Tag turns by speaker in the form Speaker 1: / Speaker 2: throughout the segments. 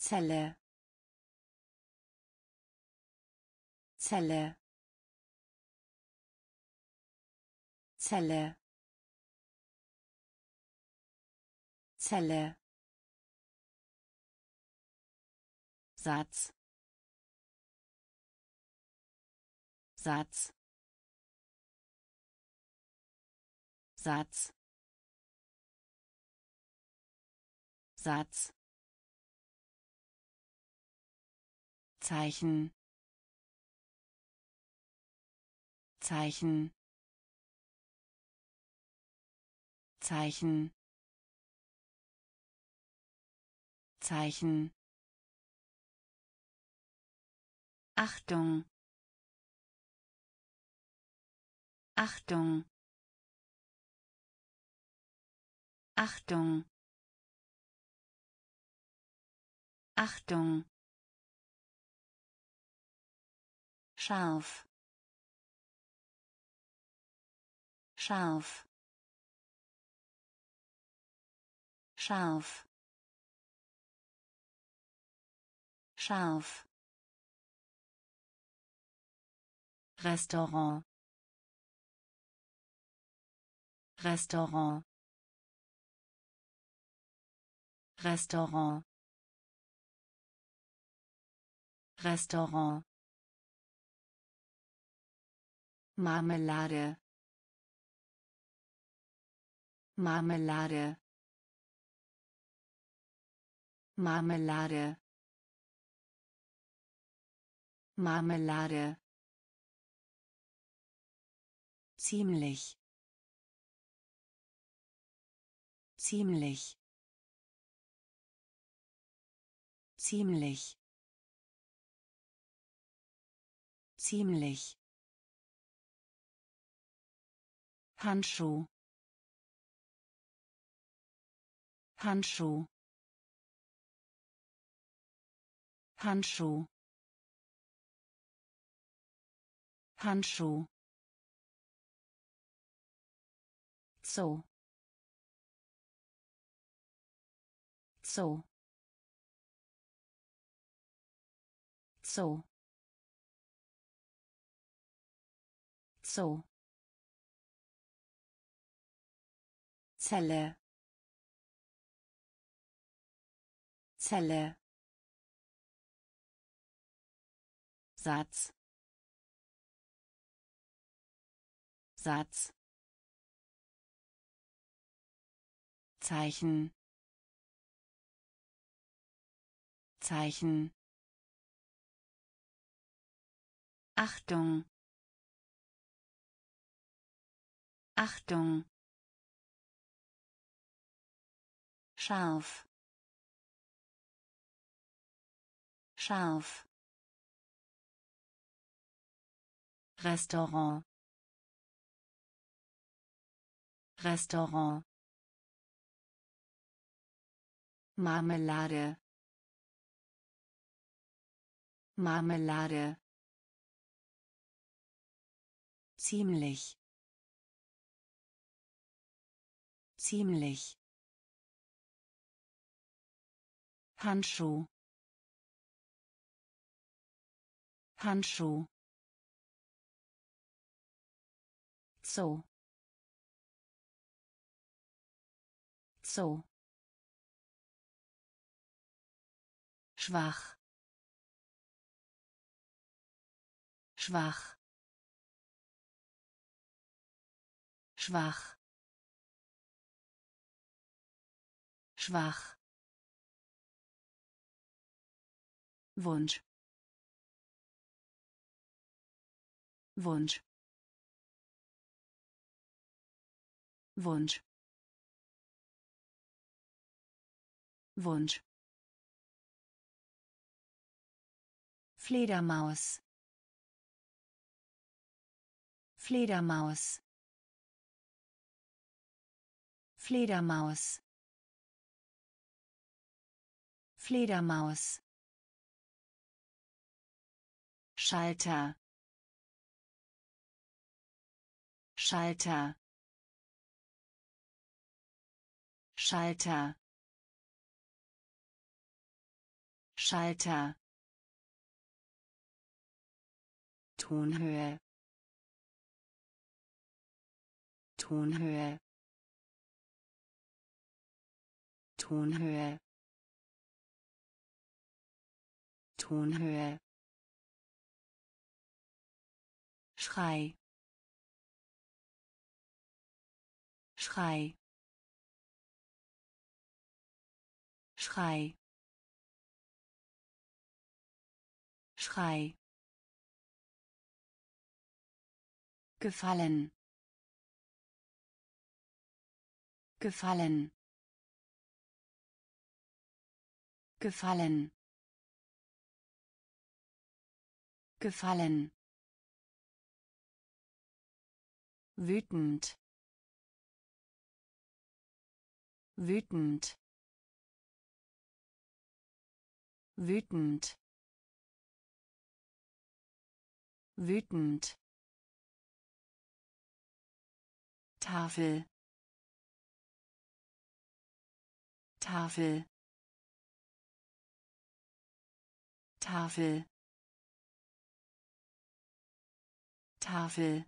Speaker 1: Zelle, Zelle, Zelle, Zelle, Satz, Satz, Satz, Satz, Zeichen, Zeichen, Zeichen, Zeichen. Achtung, Achtung, Achtung, Achtung. Scharf, scharf, scharf, scharf. Restaurant, Restaurant, Restaurant, Restaurant. Marmelade, Marmelade, Marmelade, Marmelade. Ziemlich, ziemlich, ziemlich, ziemlich. Handschuh, Handschuh, Handschuh, Handschuh. Zoo, Zoo, Zoo, Zoo. Zelle, Zelle, Satz, Satz, Zeichen, Zeichen. Achtung, Achtung. Scharf, scharf. Restaurant, Restaurant. Marmelade, Marmelade. Ziemlich, ziemlich. Handschuh, Handschuh. Zoo, Zoo. Schwach, schwach, schwach, schwach. Wunsch, Wunsch, Wunsch, Wunsch. Fledermaus, Fledermaus, Fledermaus, Fledermaus. Schalter, Schalter, Schalter, Schalter, Tonhöhe, Tonhöhe, Tonhöhe, Tonhöhe, Schrei, Schrei, Schrei, Schrei, gefallen, gefallen, gefallen, gefallen, wütend, wütend, wütend, wütend, Tafel, Tafel, Tafel, Tafel,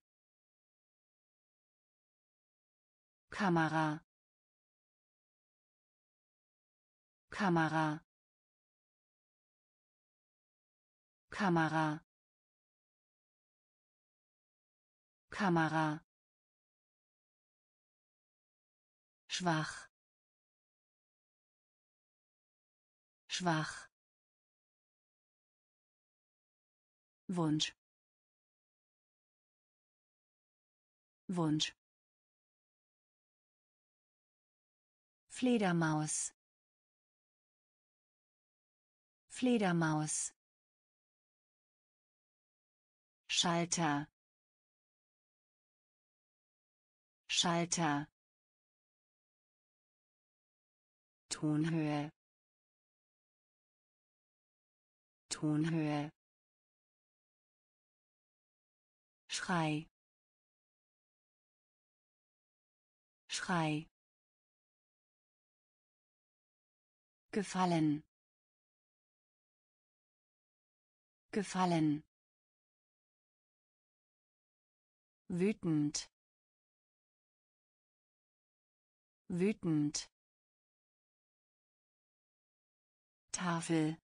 Speaker 1: Kamera, Kamera, Kamera, Kamera, schwach, schwach, Wunsch, Wunsch, Fledermaus, Fledermaus, Schalter, Schalter, Tonhöhe, Tonhöhe, Schrei, Schrei, gefallen, gefallen, wütend, wütend, Tafel,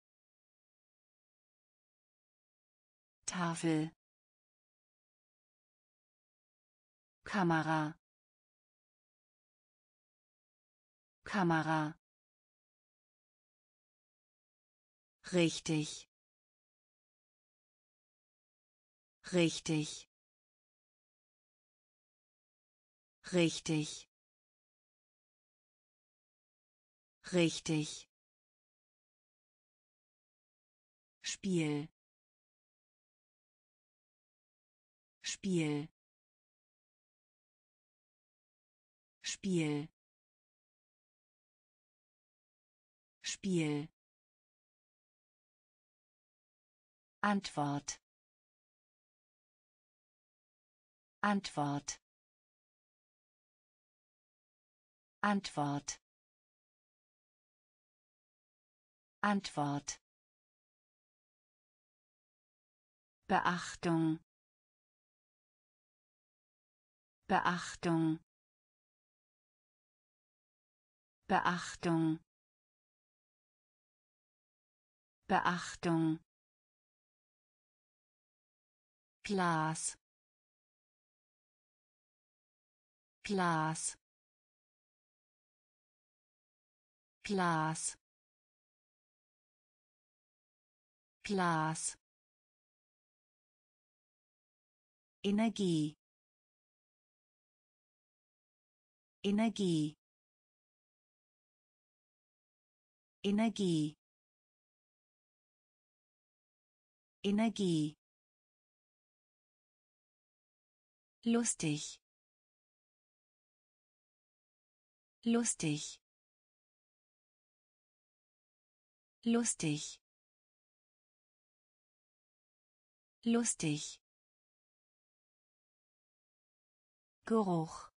Speaker 1: Tafel, Kamera, Kamera, richtig, richtig, richtig, richtig, Spiel, Spiel, Spiel, Spiel, Antwort, Antwort, Antwort, Antwort, Beachtung, Beachtung, Beachtung, Beachtung, Glas, Glas, Glas, Glas, Energie, Energie, Energie, Energie, lustig, lustig, lustig, lustig, Geruch,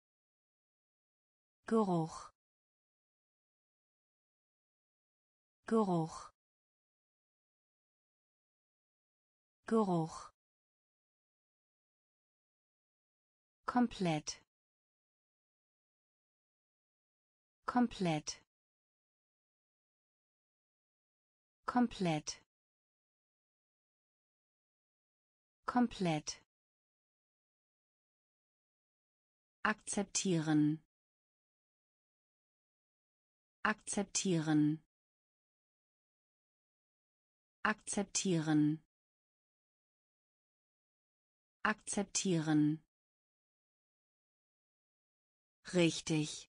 Speaker 1: Geruch, Geruch, Geruch, komplett, komplett, komplett, komplett, akzeptieren, akzeptieren, akzeptieren, akzeptieren, richtig,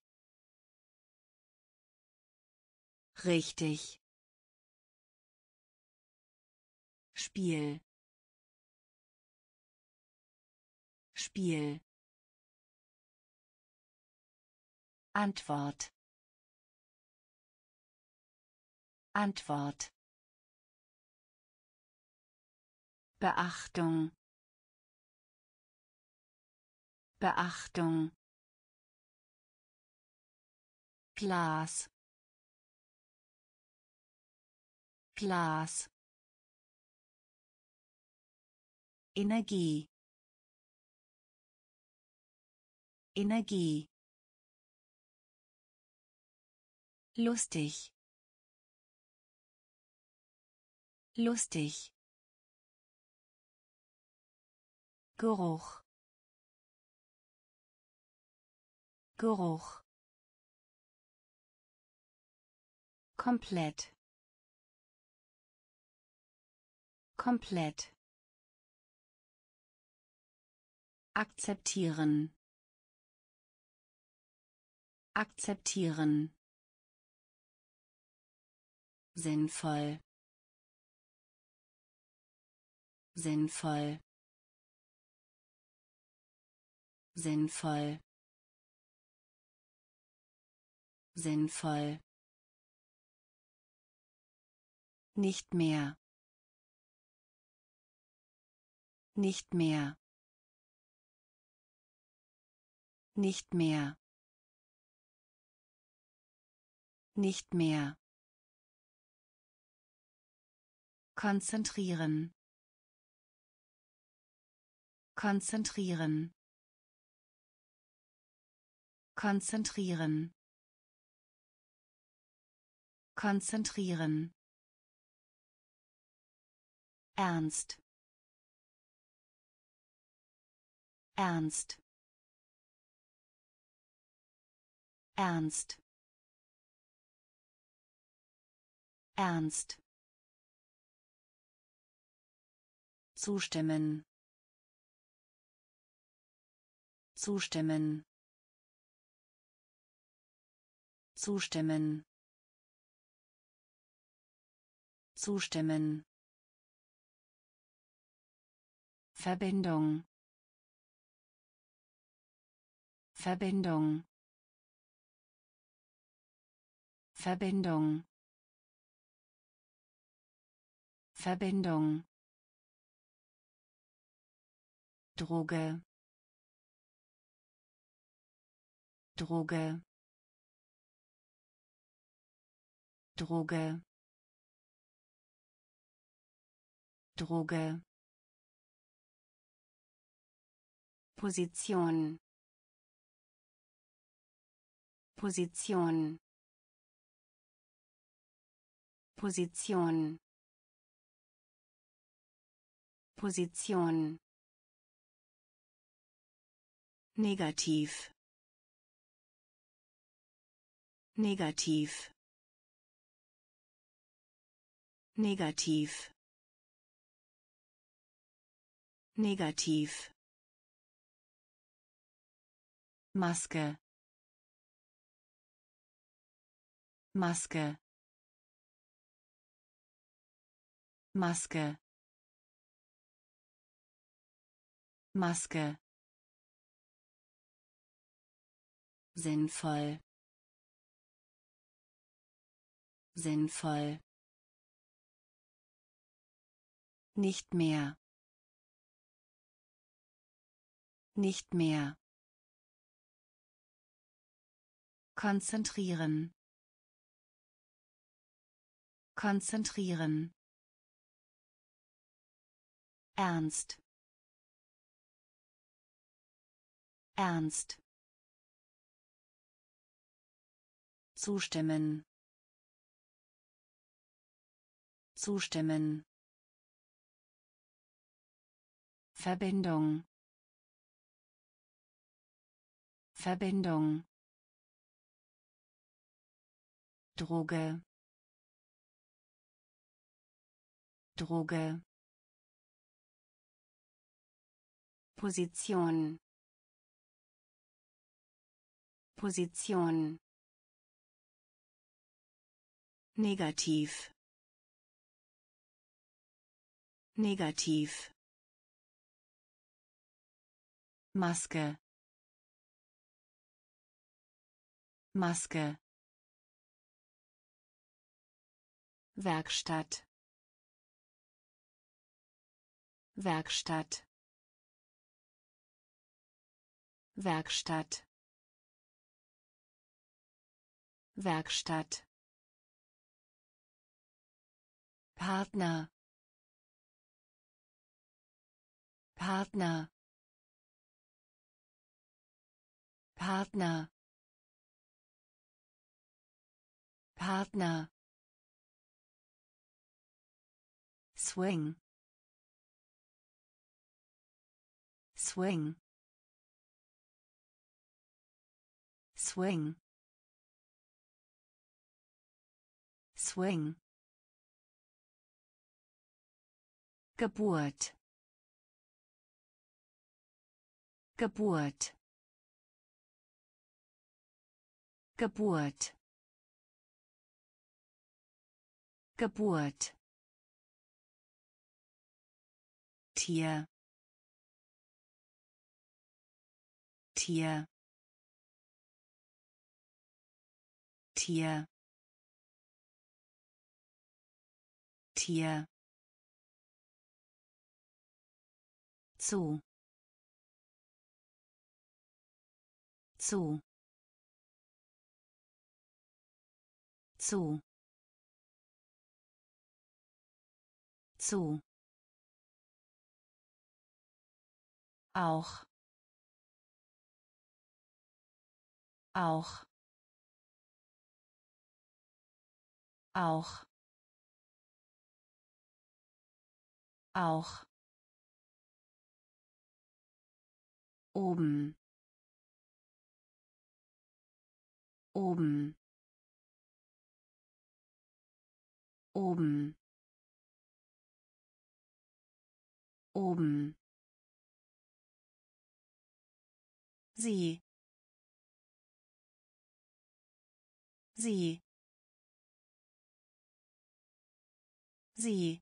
Speaker 1: richtig, Spiel, Spiel, Antwort, Antwort, Beachtung, Beachtung, Glas, Glas, Energie, Energie, lustig, lustig, Geruch, Geruch, komplett, komplett, akzeptieren, akzeptieren, sinnvoll, sinnvoll, sinnvoll, sinnvoll, nicht mehr, nicht mehr, nicht mehr, nicht mehr, konzentrieren, konzentrieren, konzentrieren, konzentrieren, ernst, ernst, ernst, ernst, zustimmen, zustimmen, zustimmen, zustimmen, Verbindung, Verbindung, Verbindung, Verbindung, Droge, Droge, Droge, Droge, Position, Position, Position, Position, negativ, negativ, negativ, negativ, Maske, Maske, Maske, Maske, sinnvoll, sinnvoll, nicht mehr, nicht mehr, konzentrieren, konzentrieren, ernst, ernst, zustimmen, zustimmen, Verbindung, Verbindung, Droge, Droge, Position, Position, negativ, negativ, Maske, Maske, Werkstatt, Werkstatt, Werkstatt, Werkstatt, Partner, Partner, Partner, Partner, Swing, Swing, Swing, Swing, Geburt, Geburt, Geburt, Geburt, Tier, Tier, Tier, Tier, zu, zu, zu, zu, auch, auch, auch, auch, oben, oben, oben, oben, sie, sie, sie,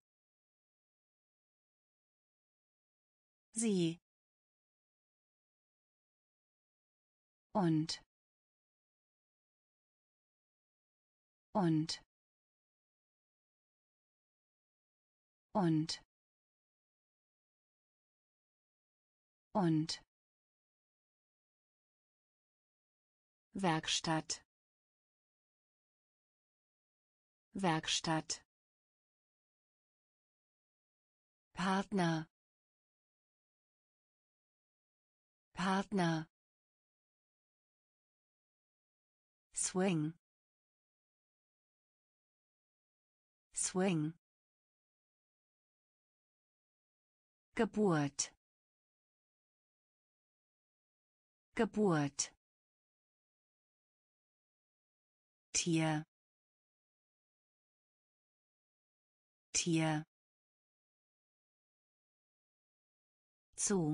Speaker 1: sie, und, und, und, und, Werkstatt, Werkstatt, Partner, Partner, Swing, Swing, Geburt, Geburt, Tier, Tier, zu,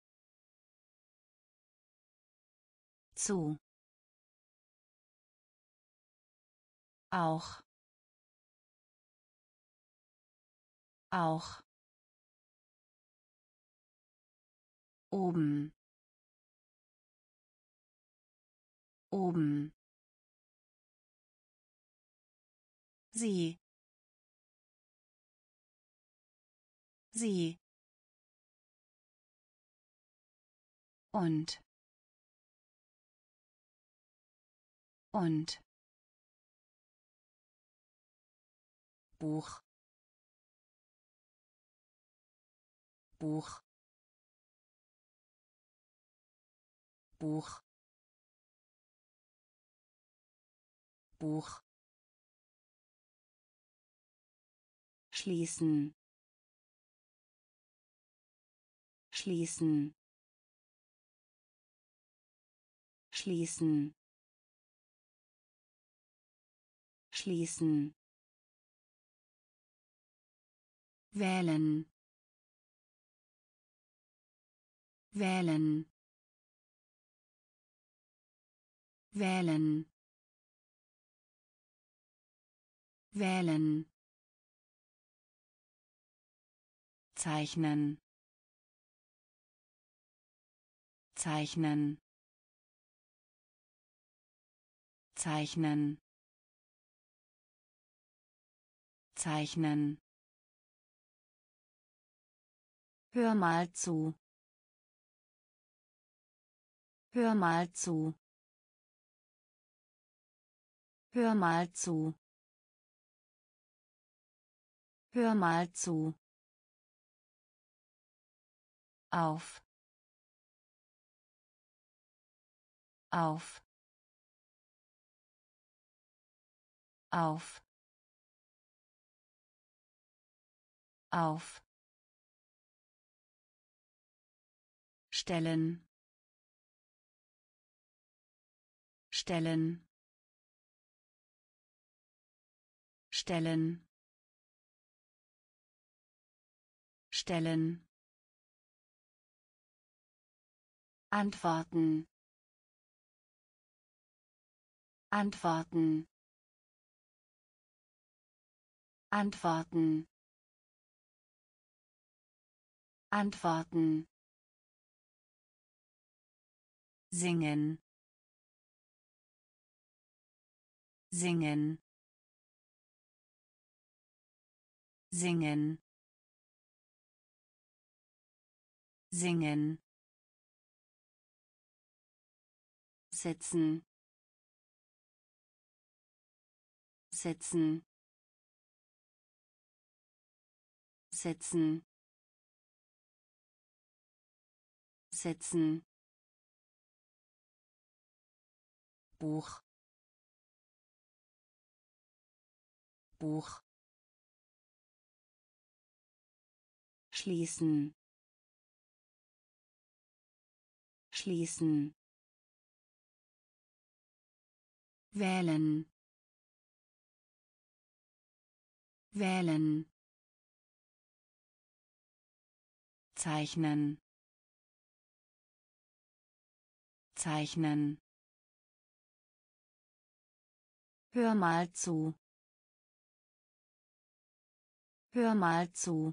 Speaker 1: zu, auch, auch, oben, oben, sie, sie, und, Buch, Buch, Buch, Buch. Schließen, schließen, schließen, schließen. Wählen, wählen, wählen, wählen. Zeichnen, zeichnen, zeichnen, zeichnen. Hör mal zu, hör mal zu, hör mal zu, hör mal zu. Auf, auf, auf, auf. Stellen, stellen, stellen, stellen. Antworten, antworten, antworten, antworten. Singen, singen, singen, singen. Setzen, setzen, setzen, setzen. Buch, Buch. Schließen, schließen. Wählen, wählen. Zeichnen, zeichnen. Hör mal zu, hör mal zu.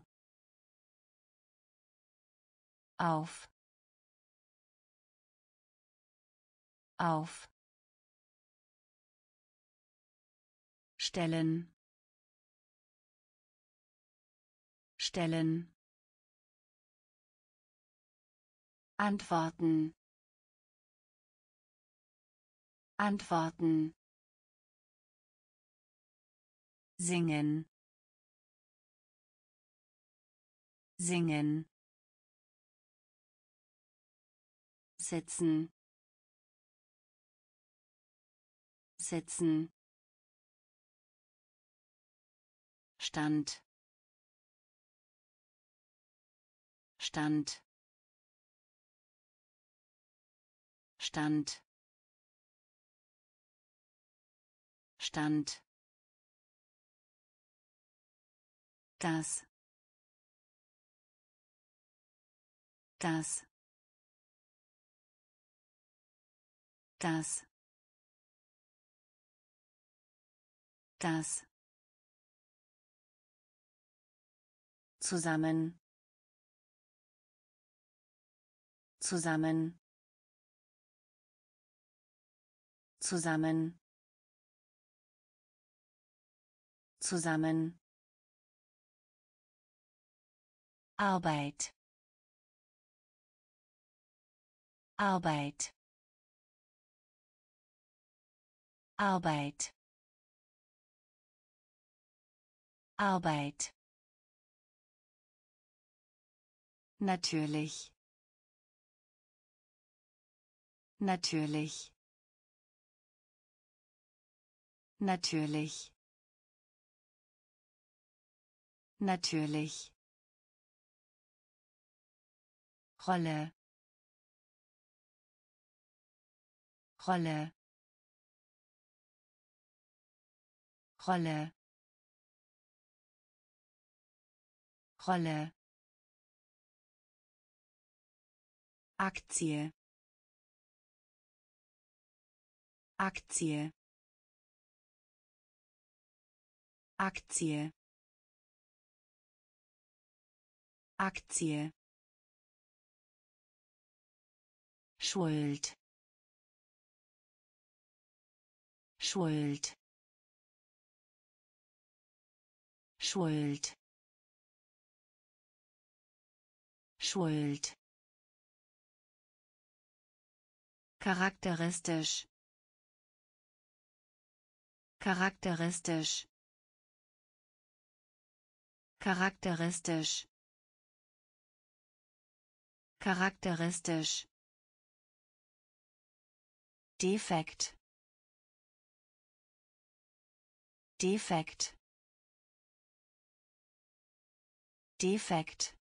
Speaker 1: Auf, auf. Stellen, stellen. Antworten, antworten. Singen, singen. Setzen, setzen. Stand, stand, stand, stand. Das, das, das, das. Zusammen, zusammen, zusammen, zusammen. Arbeit, Arbeit, Arbeit. Arbeit. Natürlich. Natürlich. Natürlich. Natürlich. Rolle. Rolle. Rolle. Rolle. Aktie. Aktie. Aktie. Aktie. Schuld. Schuld. Schuld. Schuld. Charakteristisch. Charakteristisch. Charakteristisch. Charakteristisch. Defekt. Defekt. Defekt.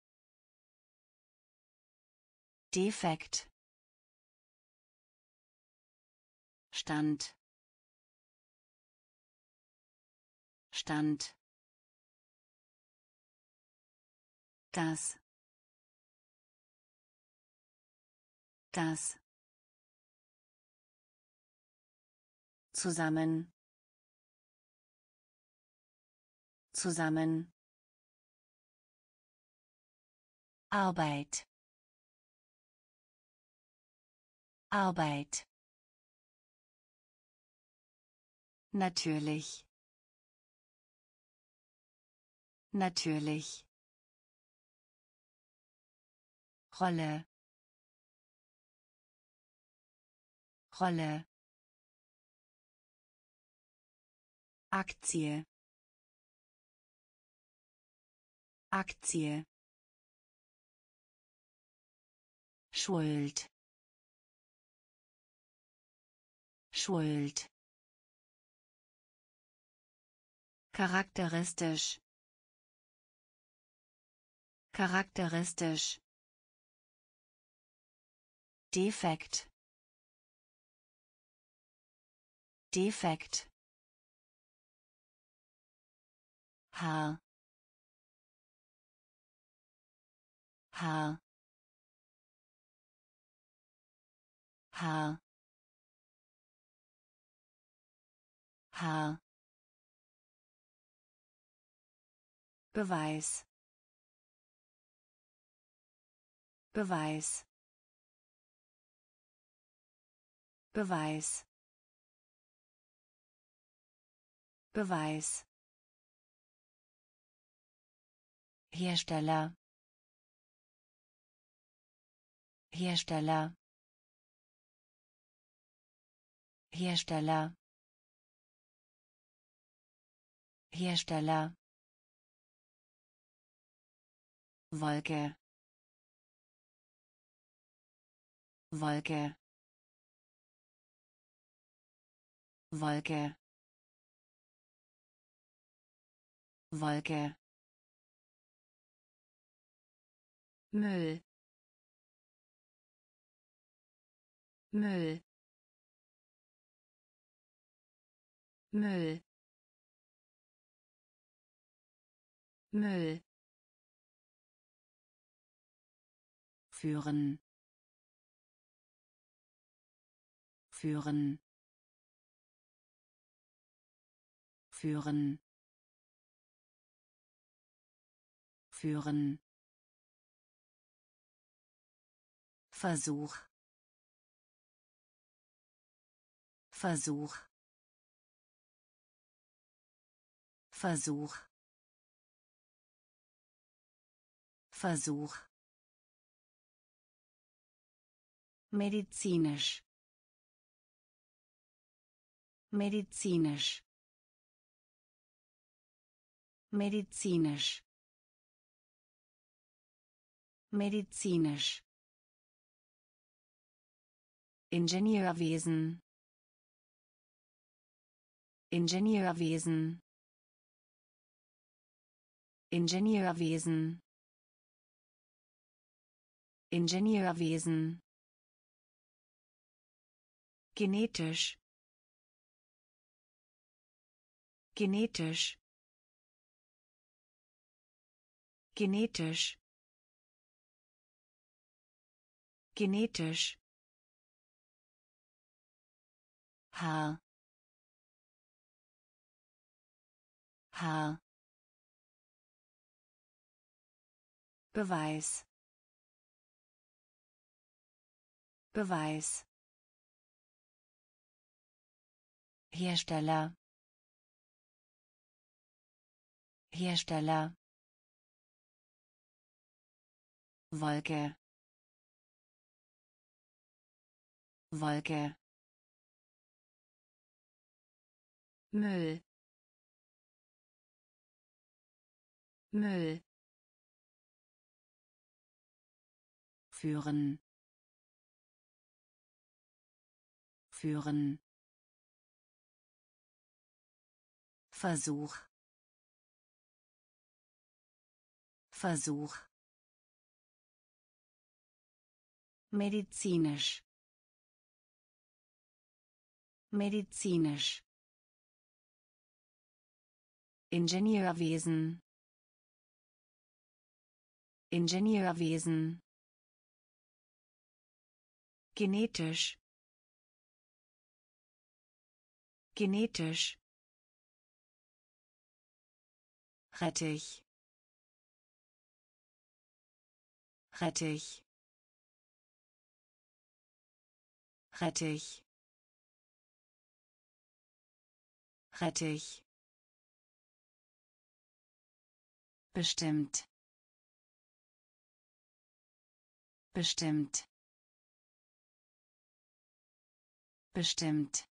Speaker 1: Defekt. Stand. Stand. Das. Das. Zusammen. Zusammen. Arbeit. Arbeit. Natürlich. Natürlich. Rolle. Rolle. Aktie. Aktie. Schuld. Schuld. Charakteristisch. Charakteristisch. Defekt. Defekt. Haar. Haar. Haar. Haar. Beweis. Beweis. Beweis. Beweis. Hersteller. Hersteller. Hersteller. Hersteller. Wolke. Wolke. Wolke. Wolke. Müll. Müll. Müll. Müll. Führen. Führen. Führen. Führen. Versuch. Versuch. Versuch. Versuch. Medizinisch. Medizinisch. medizinisch medizinisch Ingenieurwesen Ingenieurwesen Ingenieurwesen Ingenieurwesen genetisch genetisch genetisch genetisch Haar Haar Beweis Beweis Hersteller Hersteller Wolke Wolke Müll Müll führen führen Versuch Versuch medizinisch medizinisch Ingenieurwesen Ingenieurwesen genetisch genetisch Rettich Rettich Rettich Rettich bestimmt bestimmt bestimmt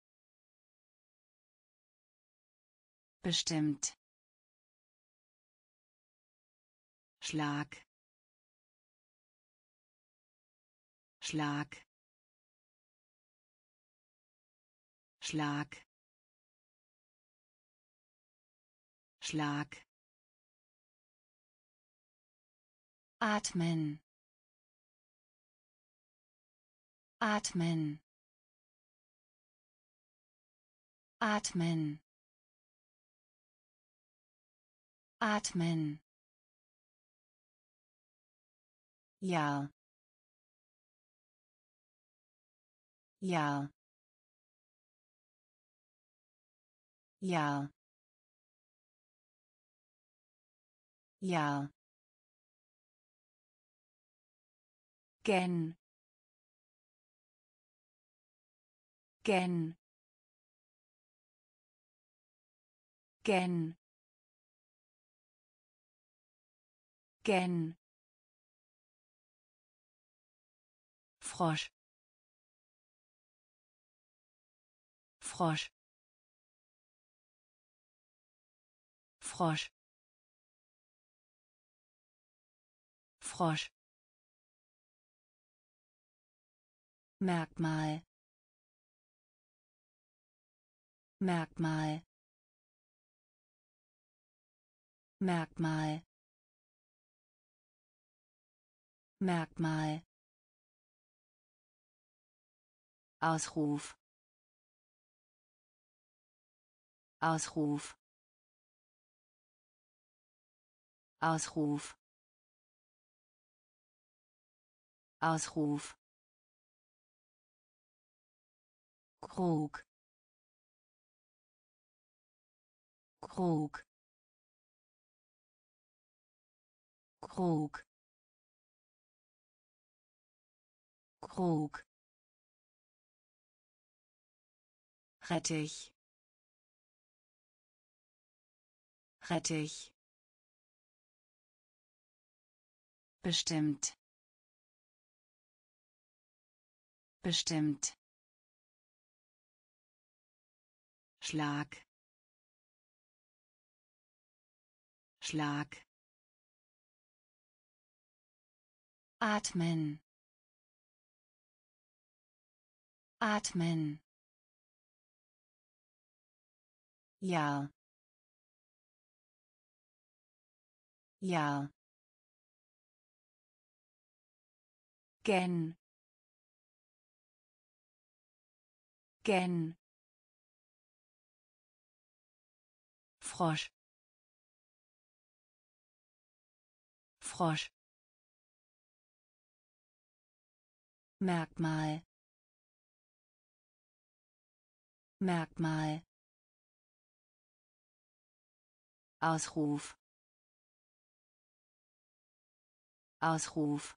Speaker 1: bestimmt Schlag Schlag Schlag Schlag Atmen Atmen Atmen Atmen Ja Ja Ja Ja Gen Gen Gen Gen Frosch Frosch Frosch Frosch Merkmal Merkmal Merkmal Merkmal Ausruf Ausruf Ausruf Ausruf Krug Krug Krug Krug Rettich Rettich bestimmt bestimmt Schlag Schlag. Atmen. Atmen. Ja. Ja. Gen. Gen. Frosch. Frosch. Merkmal. Merkmal. Ausruf. Ausruf.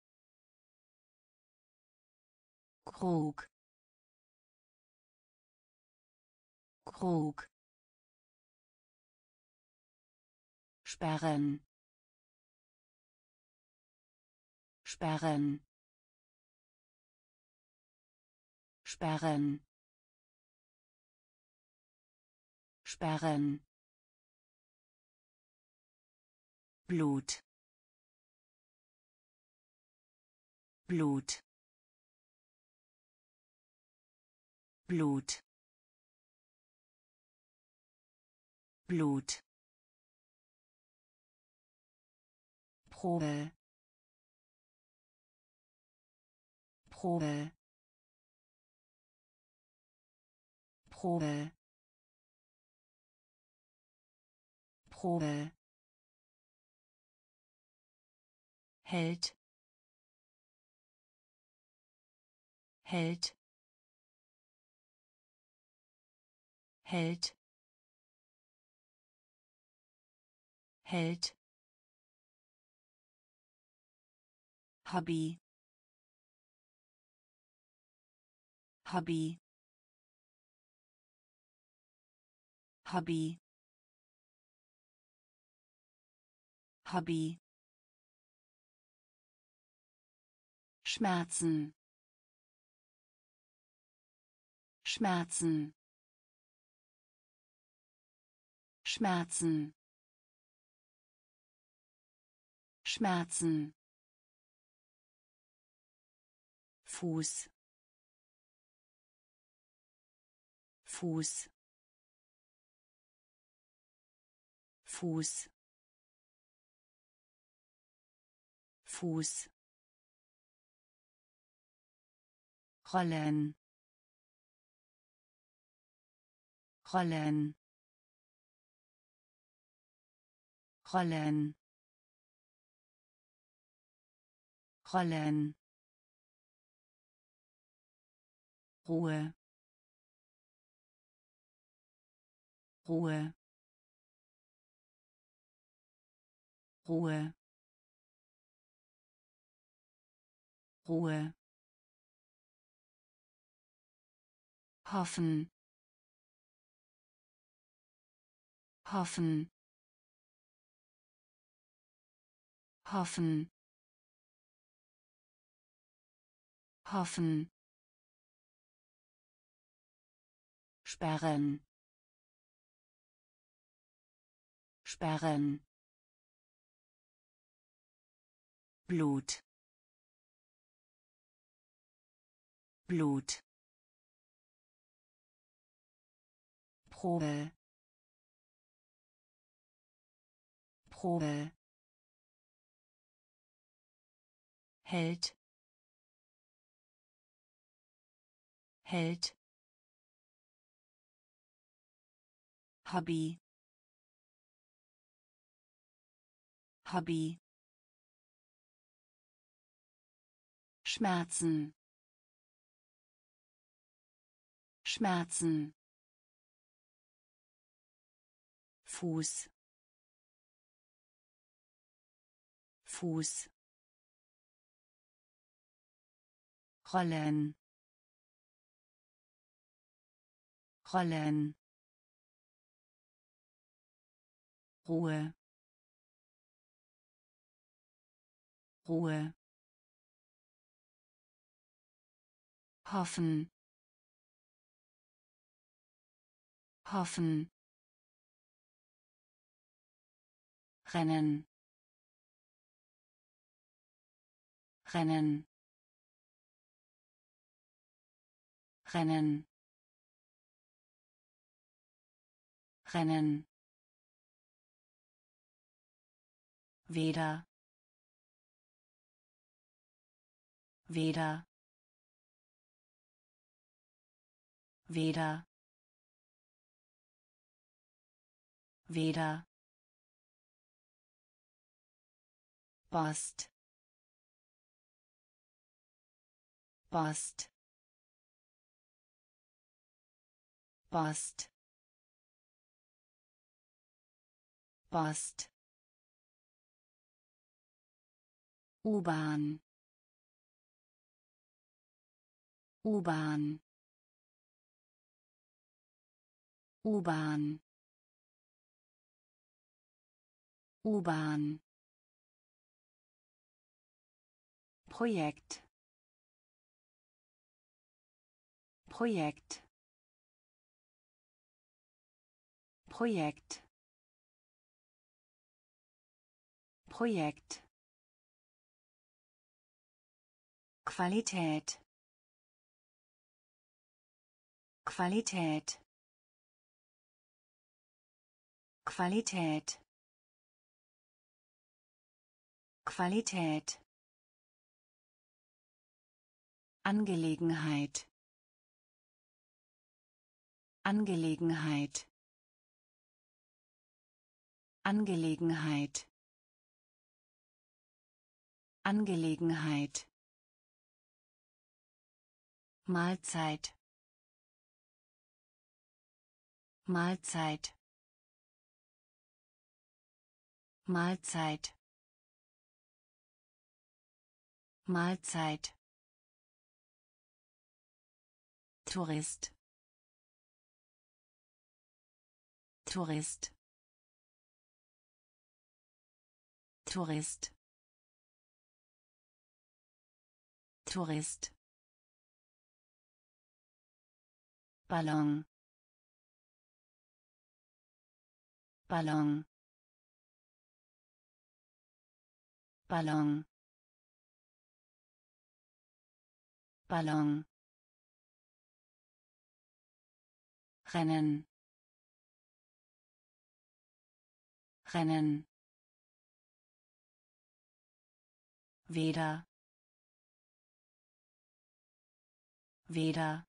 Speaker 1: Krug. Krug. Sperren. Sperren. Sperren. Sperren. Blut. Blut. Blut. Blut. Probe. Probe. Probe. Probe. Hält. Hält. Hält. Hält. Hobby. Hobby. Hobby. Hobby. Schmerzen. Schmerzen. Schmerzen. Schmerzen. Fuß. Fuß. Fuß. Fuß. Rollen. Rollen. Rollen. Rollen. Ruhe. Ruhe. Ruhe. Ruhe. Hoffen. Hoffen. Hoffen. Hoffen. Sperren. Sperren. Blut. Blut. Probe. Probe. Hält. Hält. Hobby. Hobby. Schmerzen. Schmerzen. Fuß. Fuß. Rollen. Rollen. Ruhe. Ruhe. Hoffen. Hoffen. Rennen, Rennen, Rennen, Rennen. Weder, weder, weder, weder. Post, Post, Post, Post. U-Bahn, U-Bahn, U-Bahn, U-Bahn. Projekt, Projekt, Projekt, Projekt. Qualität, Qualität, Qualität, Qualität. Angelegenheit, Angelegenheit, Angelegenheit, Angelegenheit. Mahlzeit, Mahlzeit, Mahlzeit, Mahlzeit. Tourist, Tourist, Tourist, Tourist. Ballon, Ballon, Ballon, Ballon. Rennen, Rennen. Weder, weder.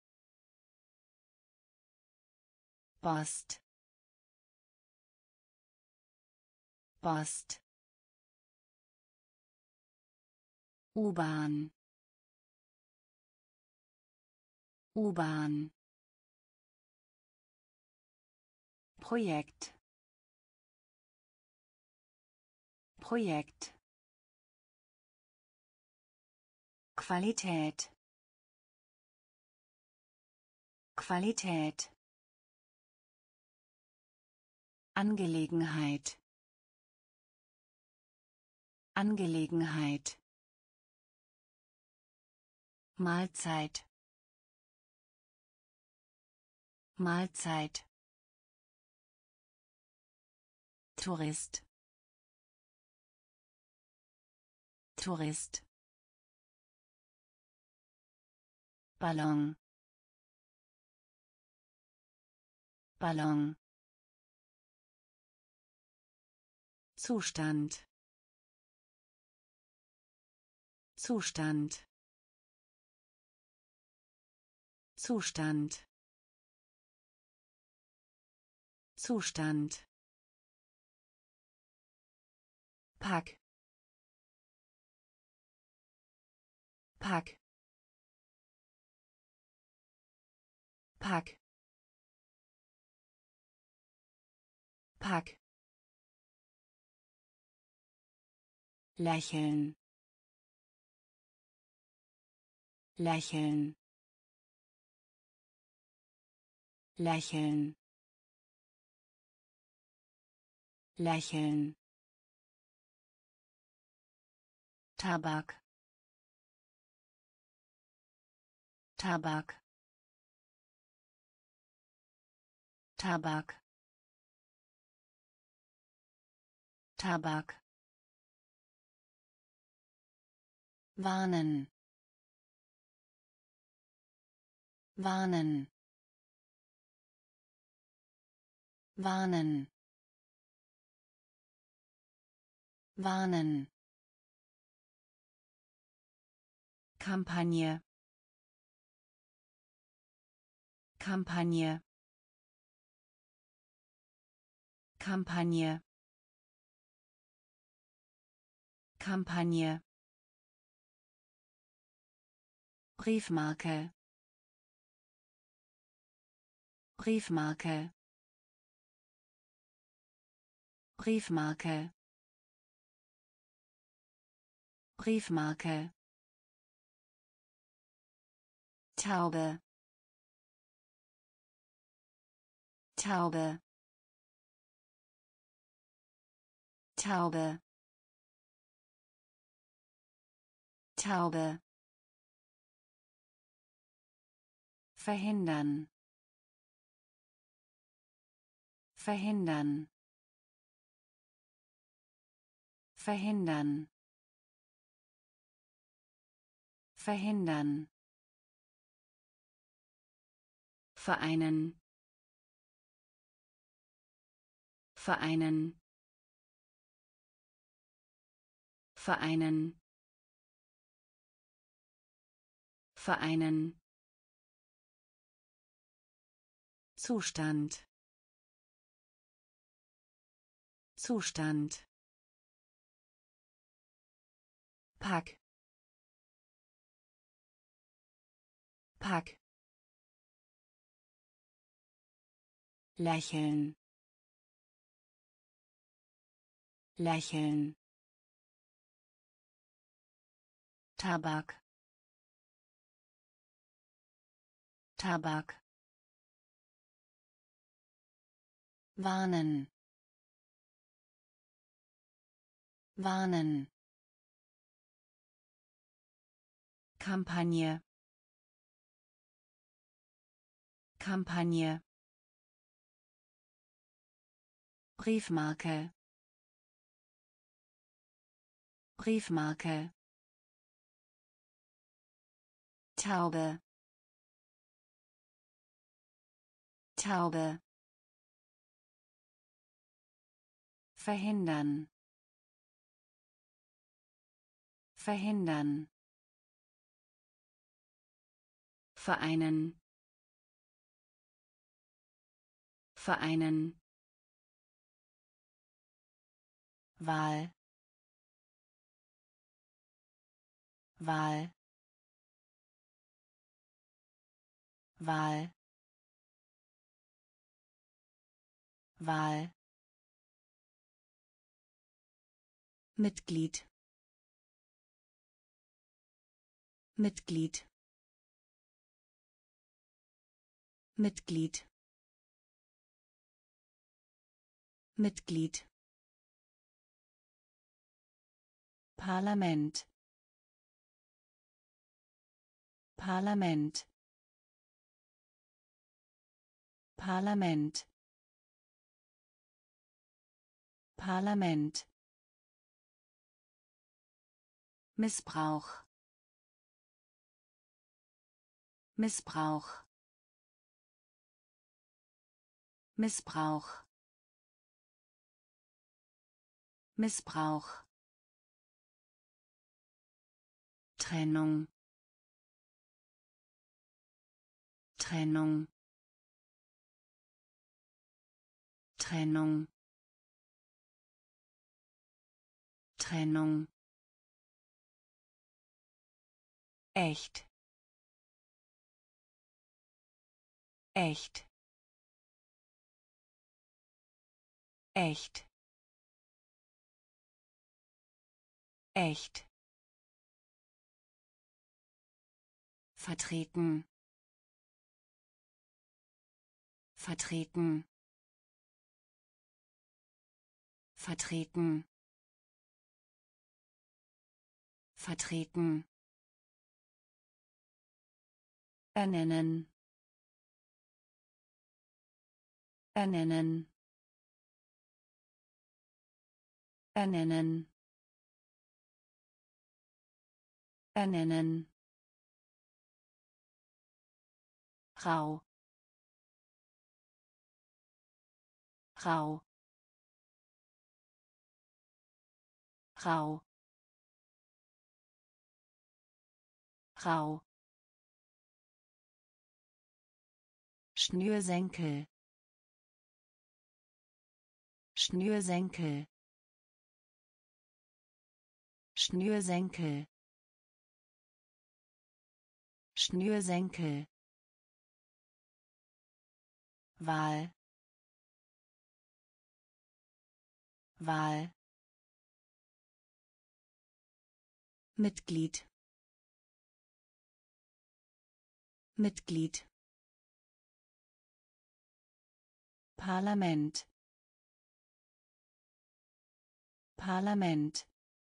Speaker 1: Post, Post. U-Bahn, U-Bahn. Projekt, Projekt. Qualität, Qualität. Angelegenheit, Angelegenheit. Mahlzeit, Mahlzeit. Tourist, Tourist. Ballon, Ballon. Zustand, Zustand, Zustand, Zustand. Pack, Pack, Pack, Pack. Lächeln, Lächeln, Lächeln, Lächeln. Tabak, Tabak, Tabak, Tabak. Warnen. Warnen. Warnen. Warnen. Kampagne. Kampagne. Kampagne. Kampagne. Briefmarke. Briefmarke. Briefmarke. Briefmarke. Taube. Taube. Taube. Taube. Verhindern. Verhindern. Verhindern. Verhindern. Vereinen. Vereinen. Vereinen. Vereinen. Zustand. Zustand. Pack. Pack. Lächeln. Lächeln. Tabak. Tabak. Warnen. Warnen. Kampagne. Kampagne. Briefmarke. Briefmarke. Taube. Taube. Verhindern. Verhindern. Vereinen. Vereinen. Wahl. Wahl. Wahl. Wahl. Mitglied. Mitglied. Mitglied. Mitglied. Parlament. Parlament. Parlament. Parlament. Missbrauch. Missbrauch. Missbrauch. Missbrauch. Trennung. Trennung. Trennung. Trennung. Echt. Echt. Echt. Echt. Vertreten. Vertreten. Vertreten. Vertreten. Ernennen. Ernennen. ernennen, ernennen, rau, rau, rau, rau, Schnürsenkel, Schnürsenkel, Schnürsenkel, Schnürsenkel, Wahl, Wahl, Mitglied, Mitglied, Parlament, Parlament,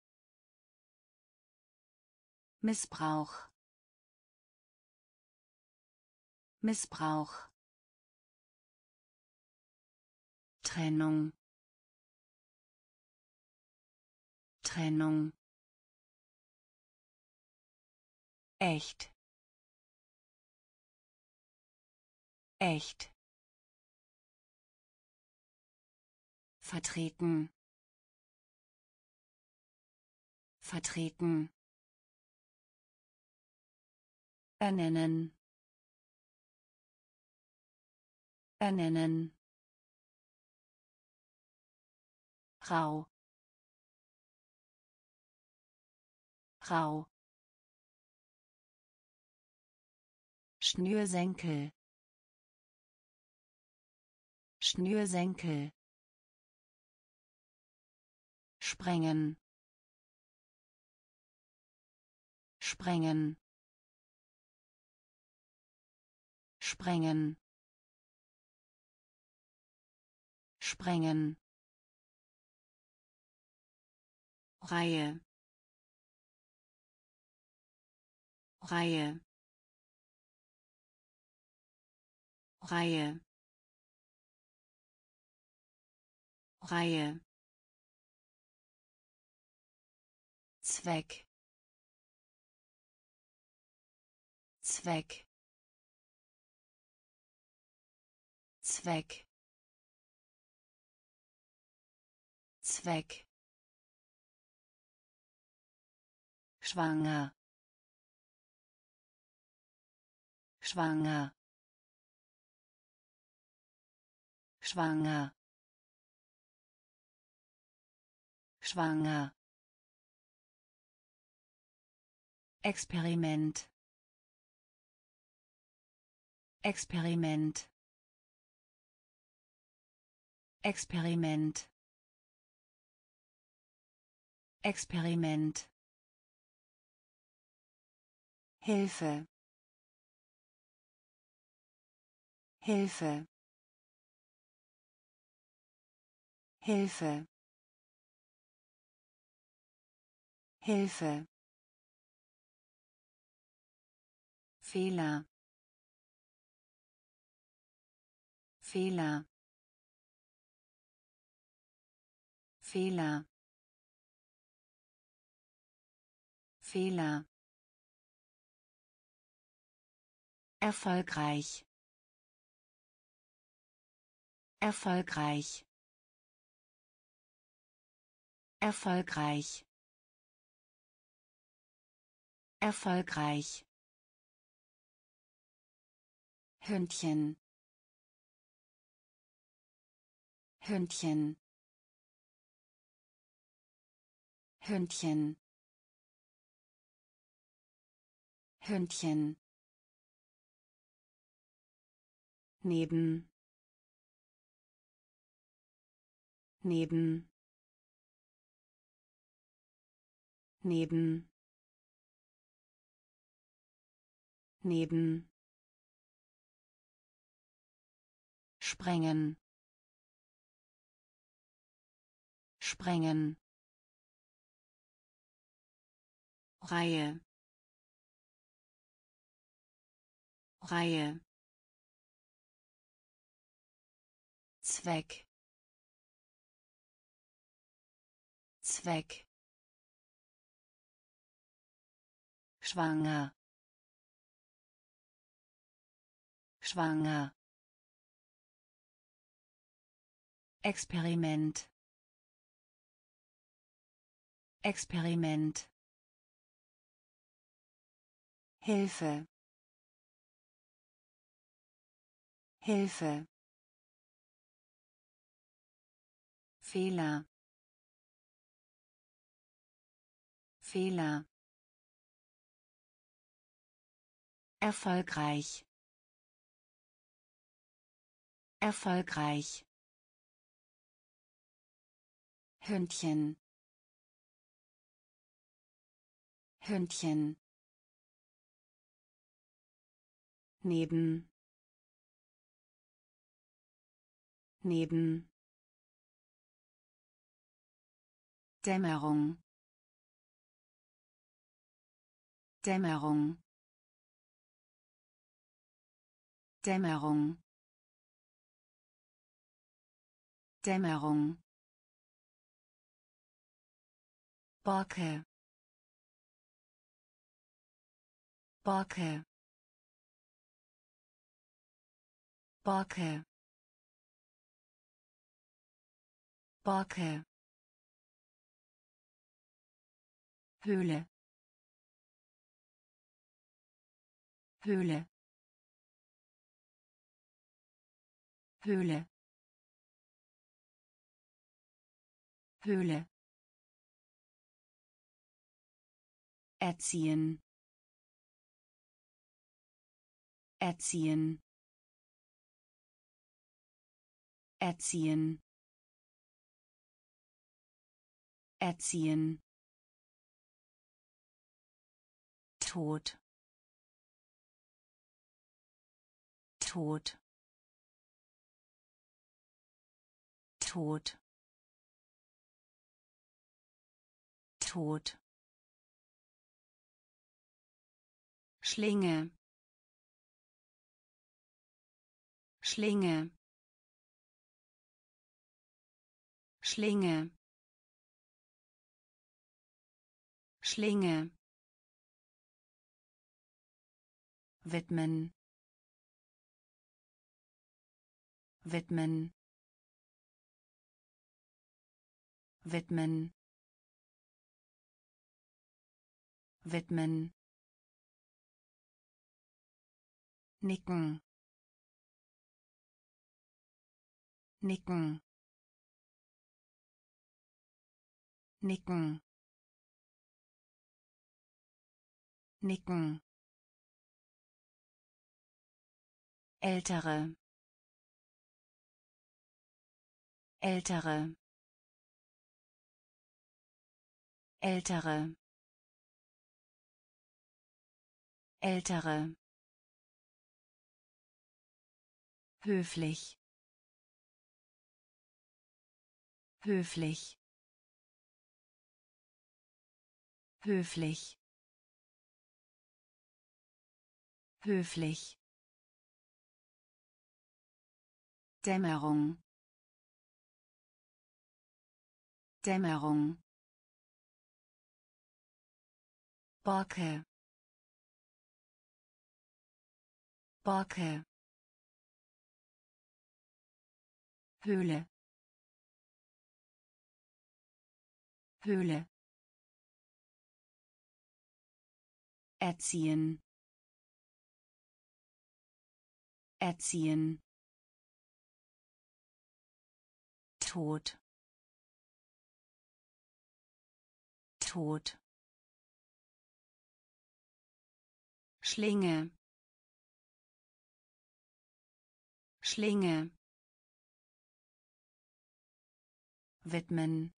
Speaker 1: Missbrauch, Missbrauch, Trennung, Trennung, echt, echt, vertreten, vertreten, ernennen, ernennen, rau, rau, Schnürsenkel, Schnürsenkel, sprengen, sprengen, sprengen, sprengen, Reihe, Reihe, Reihe, Reihe, Zweck, Zweck, Zweck, Zweck, schwanger, schwanger, schwanger, schwanger, Experiment, Experiment, Experiment, Experiment, Hilfe, Hilfe, Hilfe, Hilfe, Fehler, Fehler, Fehler, Fehler, erfolgreich, erfolgreich, erfolgreich, erfolgreich, Hündchen, Hündchen, Hündchen, Hündchen, neben, neben, neben, neben, sprengen, sprengen, Reihe, Reihe, Zweck, Zweck. Schwanger. Schwanger. Experiment. Experiment. Hilfe. Hilfe. Fehler. Fehler. Erfolgreich. Erfolgreich. Hündchen. Hündchen. Neben. Neben. Dämmerung. Dämmerung. Dämmerung. Dämmerung. Borke. Borke. Borke. Borke. Höhle. Höhle. Höhle. Höhle. Erziehen. Erziehen. Erziehen. Erziehen. Tod. Tod. Tod. Tod. Schlinge. Schlinge. Schlinge. Schlinge. Widmen. Widmen. Widmen. Widmen. Nicken. Nicken. Nicken. Nicken. Ältere. Ältere. Ältere. Ältere. Höflich. Höflich. Höflich. Höflich. Dämmerung. Dämmerung. Borke. Borke. Höhle. Höhle. Erziehen. Erziehen. Tod. Tod. Schlinge. Schlinge. Widmen.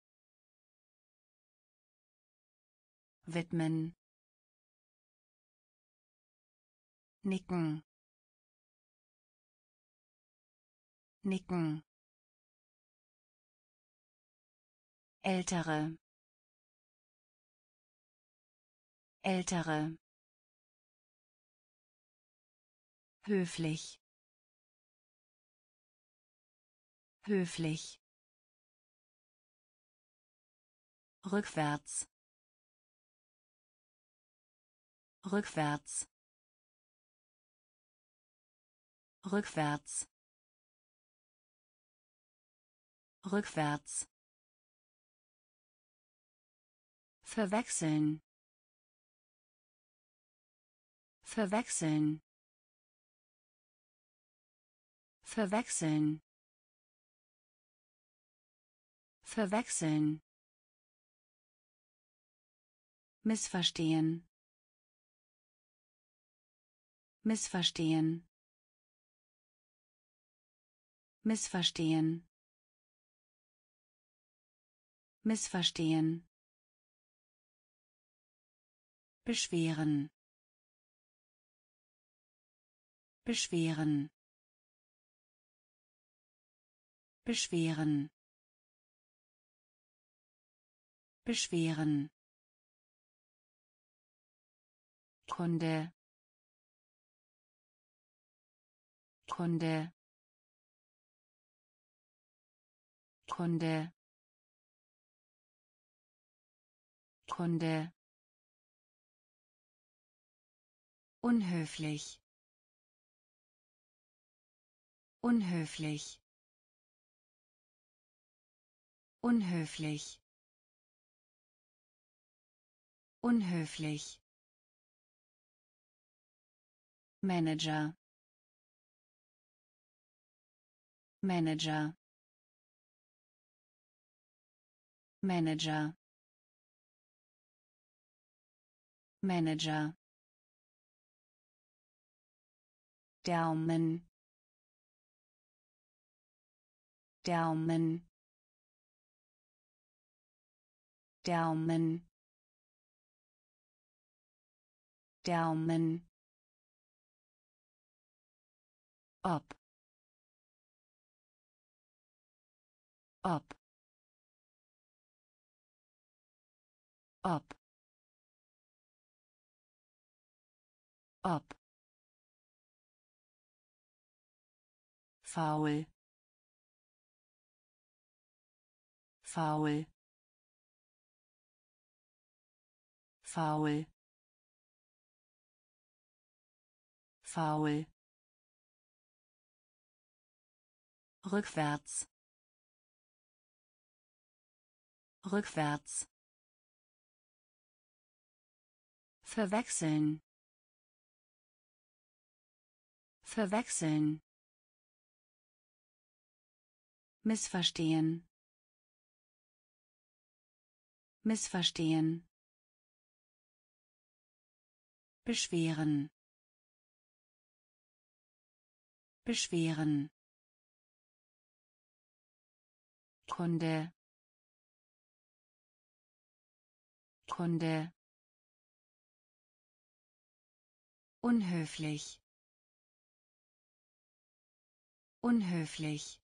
Speaker 1: Widmen. Nicken. Nicken. Ältere. Ältere. Höflich. Höflich. rückwärts rückwärts rückwärts rückwärts verwechseln verwechseln verwechseln verwechseln missverstehen missverstehen missverstehen missverstehen beschweren beschweren beschweren beschweren Kunde Kunde Kunde Kunde unhöflich unhöflich unhöflich unhöflich Manager Manager Manager Manager Daumen Daumen Daumen Daumen ob ob ob ob faul faul faul faul rückwärts rückwärts verwechseln verwechseln missverstehen missverstehen beschweren beschweren Kunde Kunde unhöflich unhöflich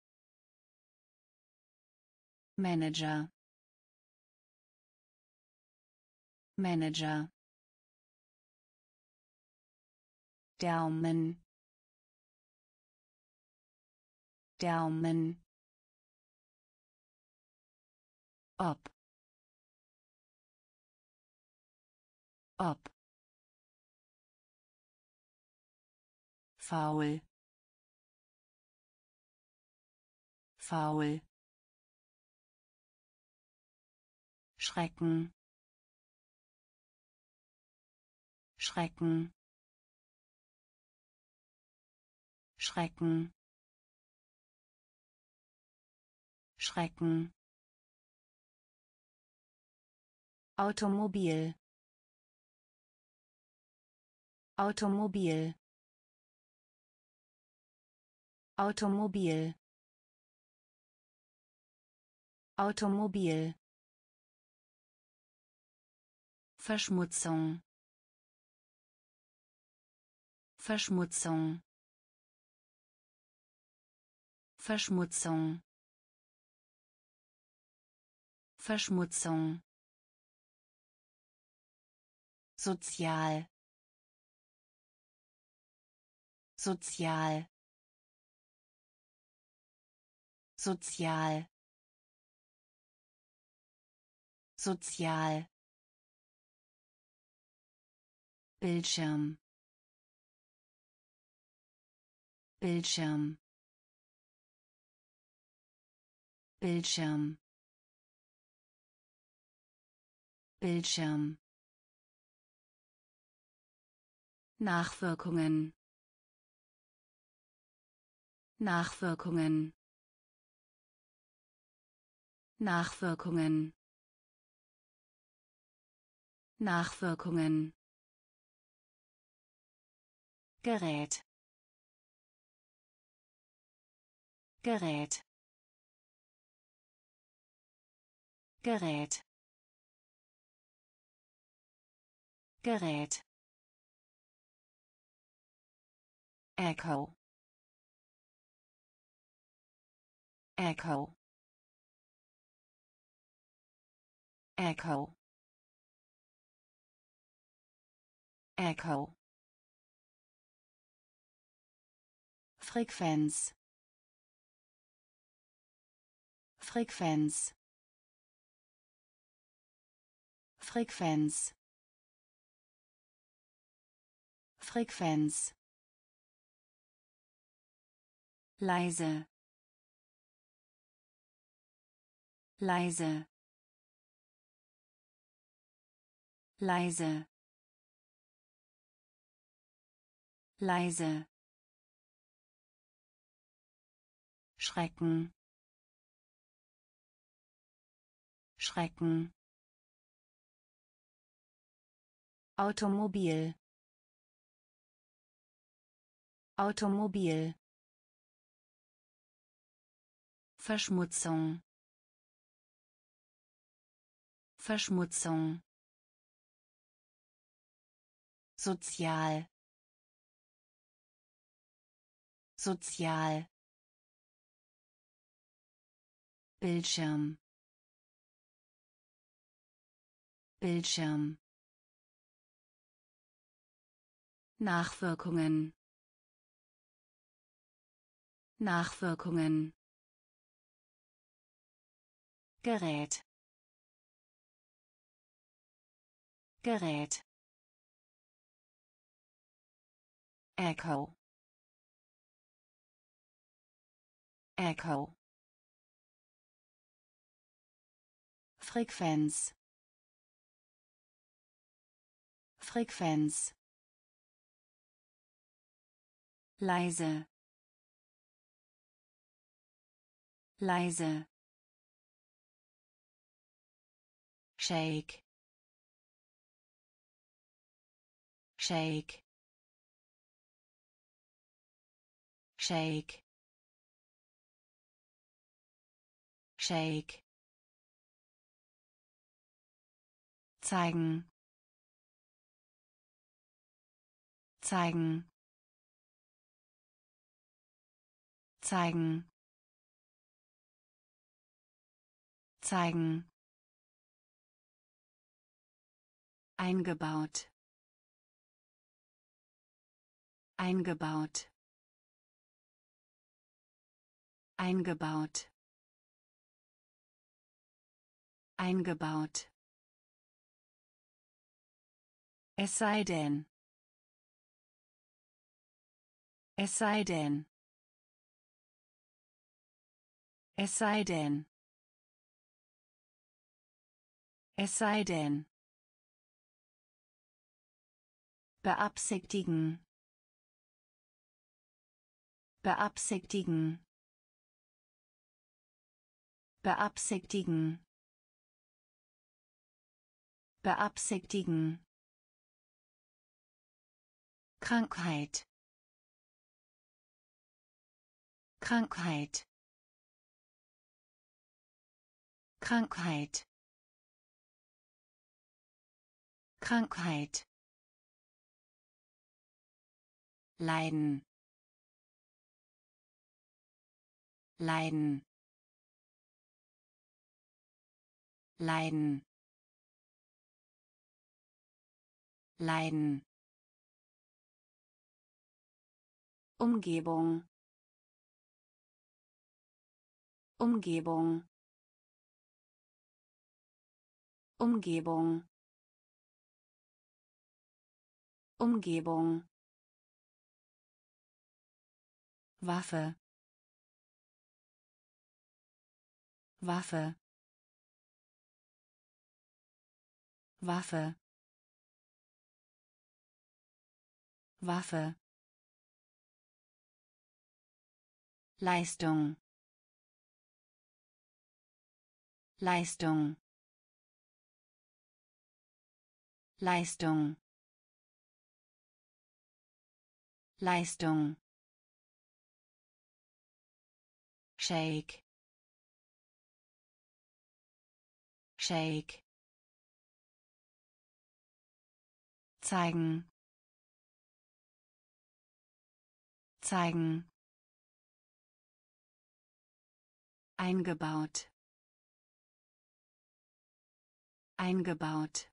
Speaker 1: Manager Manager Daumen Daumen ob ob faul faul Schrecken Schrecken Schrecken Schrecken Automobil Automobil Automobil Automobil Verschmutzung Verschmutzung Verschmutzung Verschmutzung sozial sozial sozial Sozial. Bildschirm. Bildschirm. Bildschirm. Bildschirm. Nachwirkungen. Nachwirkungen. Nachwirkungen. Nachwirkungen. Gerät. Gerät. Gerät. Gerät. Echo. Echo. Echo. Echo. Frequenz. Frequenz. Frequenz. Frequenz. Leise. Leise. Leise. Leise. Schrecken. Schrecken. Automobil. Automobil. Verschmutzung. Verschmutzung. Sozial. Sozial. Bildschirm. Bildschirm. Nachwirkungen. Nachwirkungen. Gerät. Gerät. Echo. Echo. Frequenz. Frequenz. Leise. Leise. Shake. Shake. Shake. Shake. Zeigen. Zeigen. Zeigen. Zeigen. Eingebaut. Eingebaut. Eingebaut. Eingebaut. Es sei denn. Es sei denn. Es sei denn. Es sei denn. Beabsichtigen. Beabsichtigen. Beabsichtigen. Beabsichtigen. Krankheit. Krankheit. Krankheit. Krankheit. Leiden. Leiden. Leiden. Leiden. Umgebung. Umgebung. Umgebung Umgebung Waffe Waffe Waffe Waffe Leistung Leistung Leistung Leistung Shake Shake zeigen zeigen eingebaut eingebaut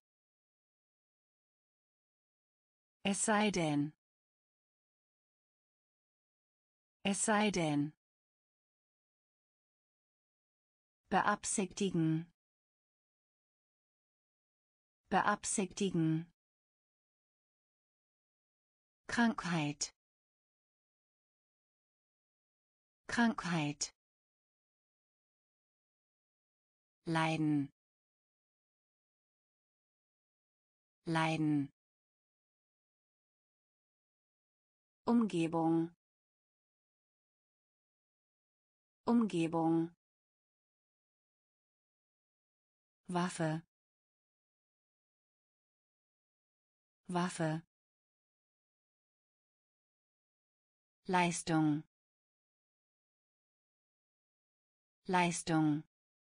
Speaker 1: es sei denn es sei denn beabsichtigen beabsichtigen Krankheit Krankheit Leiden Leiden Umgebung Umgebung Waffe Waffe Leistung Leistung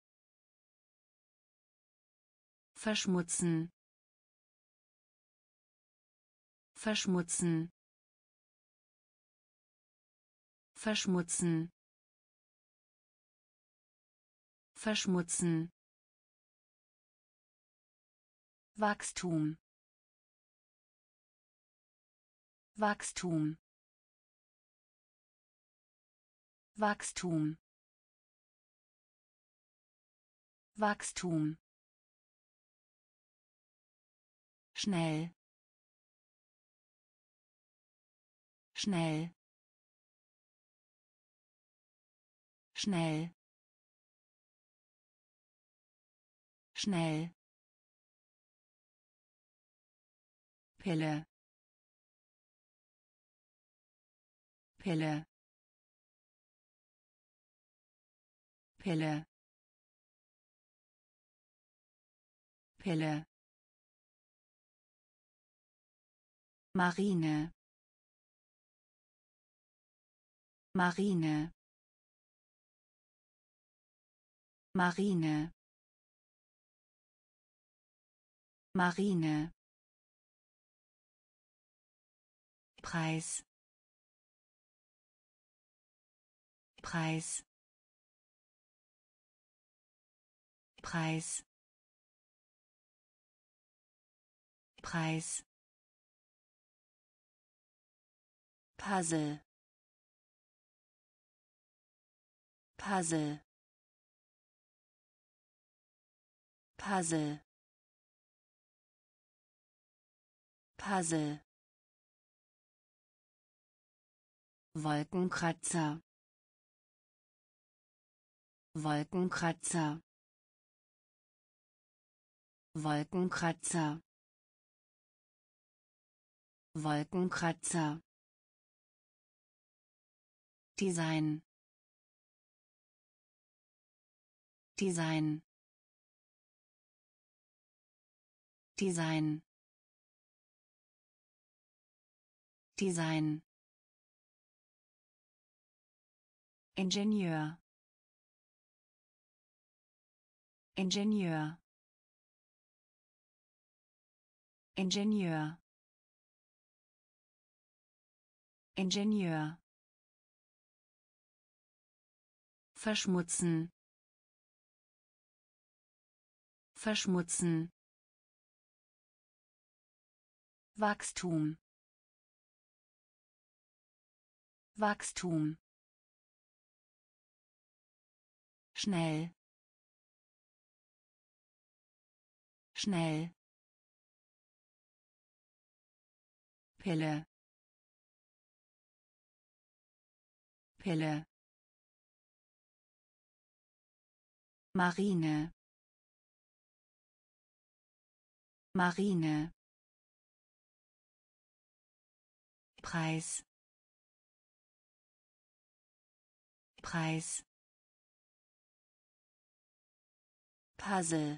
Speaker 1: verschmutzen verschmutzen verschmutzen verschmutzen Wachstum Wachstum Wachstum Wachstum schnell schnell schnell schnell Pille Pille Pille Pille Marine Marine Marine Marine Preis Preis Preis Preis Puzzle Puzzle Puzzle Puzzle Wolkenkratzer Wolkenkratzer Wolkenkratzer Wolkenkratzer Design Design Design Design Ingenieur Ingenieur Ingenieur Ingenieur verschmutzen verschmutzen Wachstum Wachstum schnell schnell, Pille, Pille, Marine, Marine, Preis, Preis, Puzzle,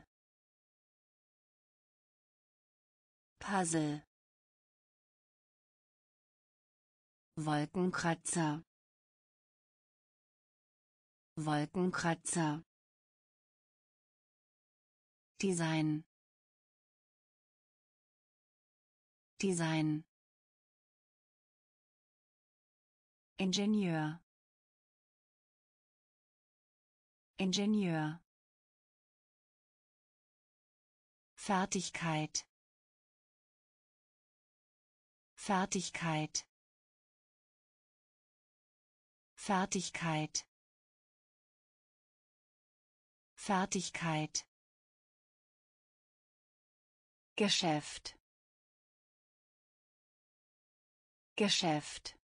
Speaker 1: Puzzle, Wolkenkratzer, Wolkenkratzer, Design, Design, Ingenieur, Ingenieur, Fertigkeit, Fertigkeit, Fertigkeit, Fertigkeit, Geschäft, Geschäft,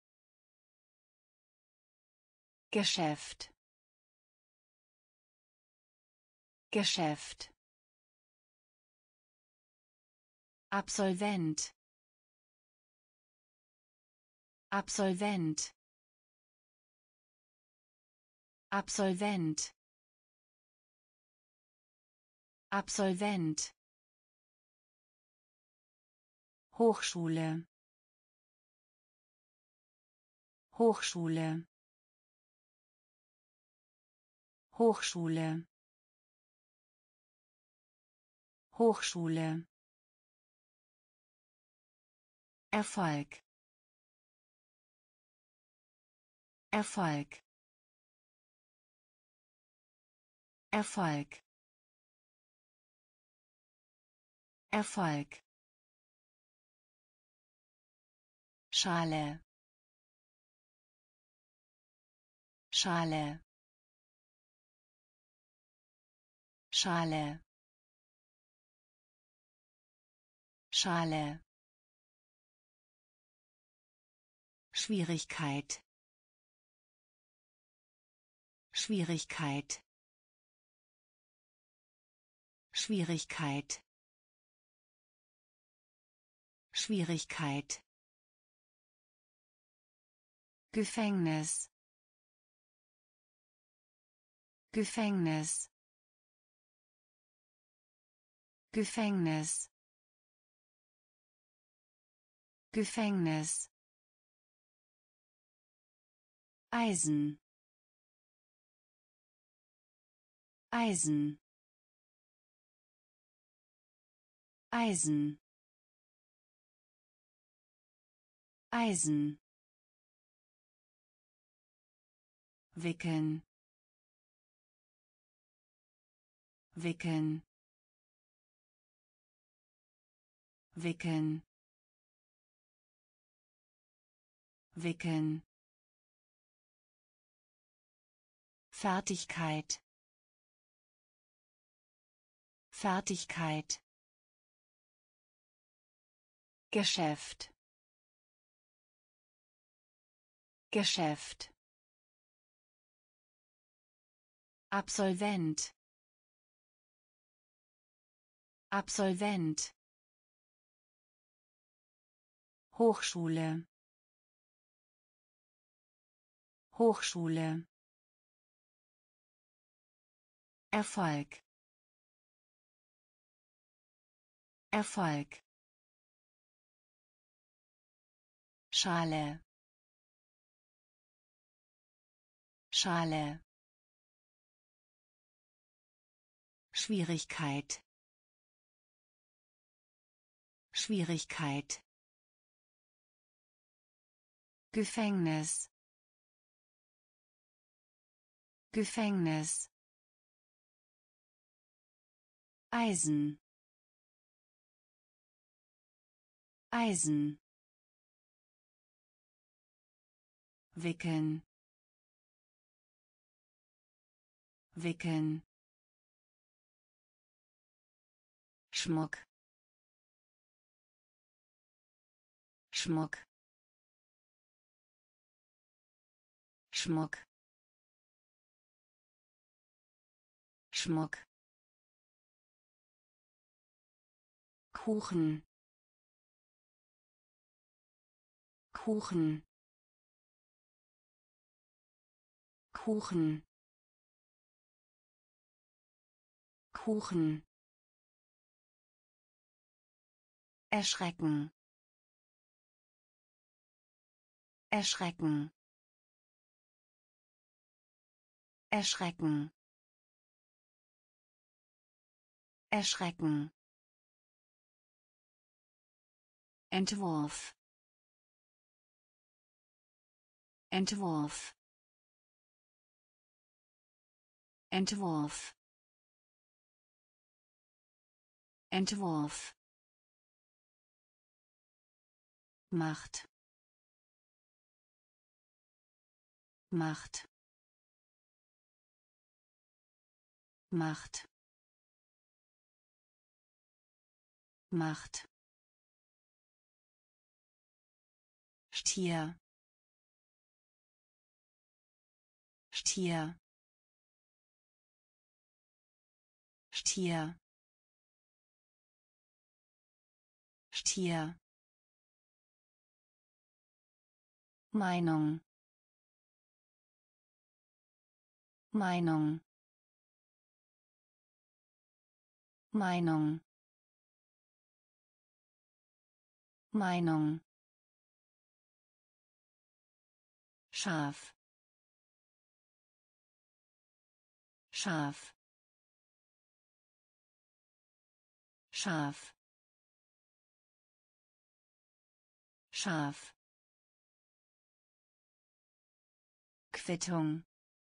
Speaker 1: Geschäft, Geschäft, Absolvent, Absolvent, Absolvent, Absolvent, Hochschule, Hochschule, Hochschule, Hochschule, Erfolg, Erfolg, Erfolg, Erfolg, Schale, Schale, Schale, Schale, Schwierigkeit, Schwierigkeit, Schwierigkeit, Schwierigkeit, Gefängnis, Gefängnis, Gefängnis, Gefängnis, Eisen, Eisen, Eisen, Eisen, wickeln, wickeln, wickeln, wickeln, Fertigkeit, Fertigkeit, Geschäft, Geschäft, Absolvent, Absolvent, Hochschule, Hochschule, Erfolg, Erfolg, Schale, Schale, Schwierigkeit, Schwierigkeit, Gefängnis, Gefängnis, Eisen, Eisen, wickeln, wickeln, Schmuck, Schmuck, Schmuck, Schmuck, Kuchen, Kuchen, Kuchen, Kuchen, erschrecken, erschrecken, erschrecken, erschrecken, Entwurf, Entwurf, Entwurf, Entwurf, Macht, Macht, Macht, Macht, Stier, Stier, Stier, Stier, Meinung, Meinung, Meinung, Meinung, Schaf, Schaf, Schaf, Schaf, Quittung,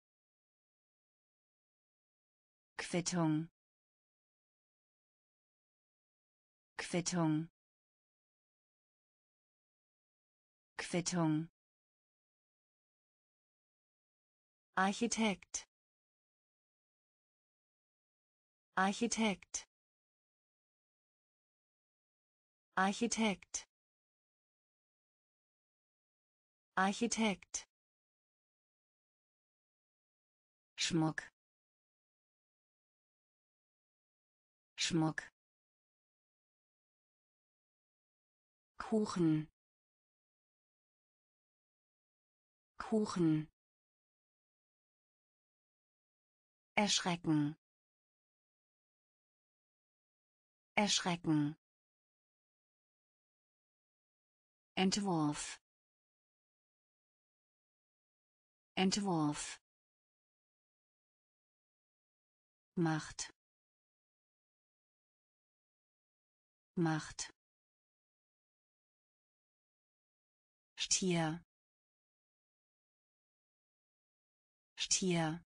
Speaker 1: Quittung, Quittung, Quittung, Architekt, Architekt, Architekt, Architekt, Schmuck, Schmuck, Kuchen, Kuchen, erschrecken, erschrecken, Entwurf, Entwurf, Macht, Macht, Stier, Stier,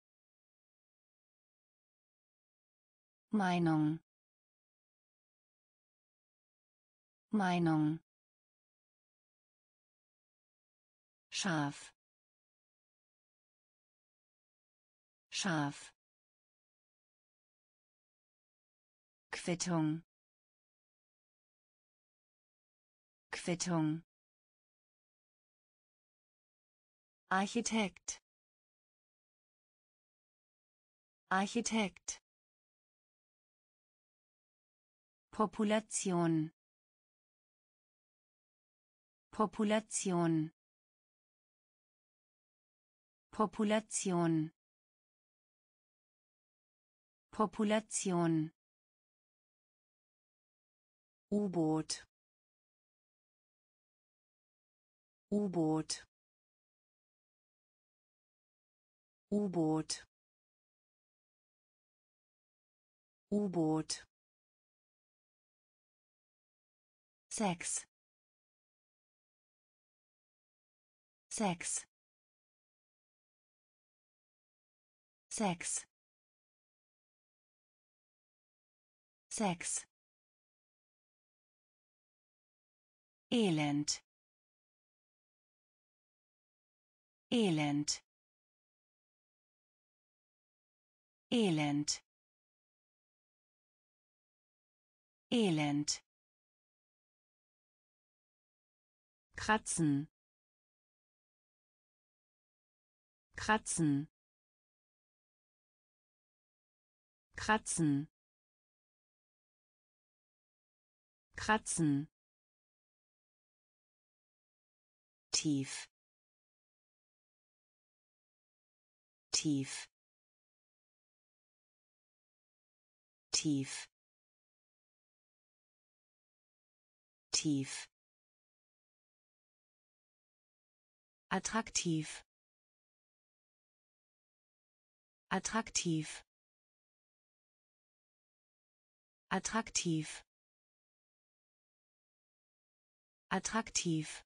Speaker 1: Meinung, Meinung, Schaf, Schaf, Quittung, Quittung, Architekt, Architekt, Population, Population, Population, Population, U-Boot, U-Boot, U-Boot, U-Boot, Sex, Sex, Sex, Sex, Elend, Elend, Elend, Elend. Kratzen. Kratzen. Kratzen. Kratzen. Tief. Tief. Tief. Tief. Attraktiv. Attraktiv. Attraktiv. Attraktiv.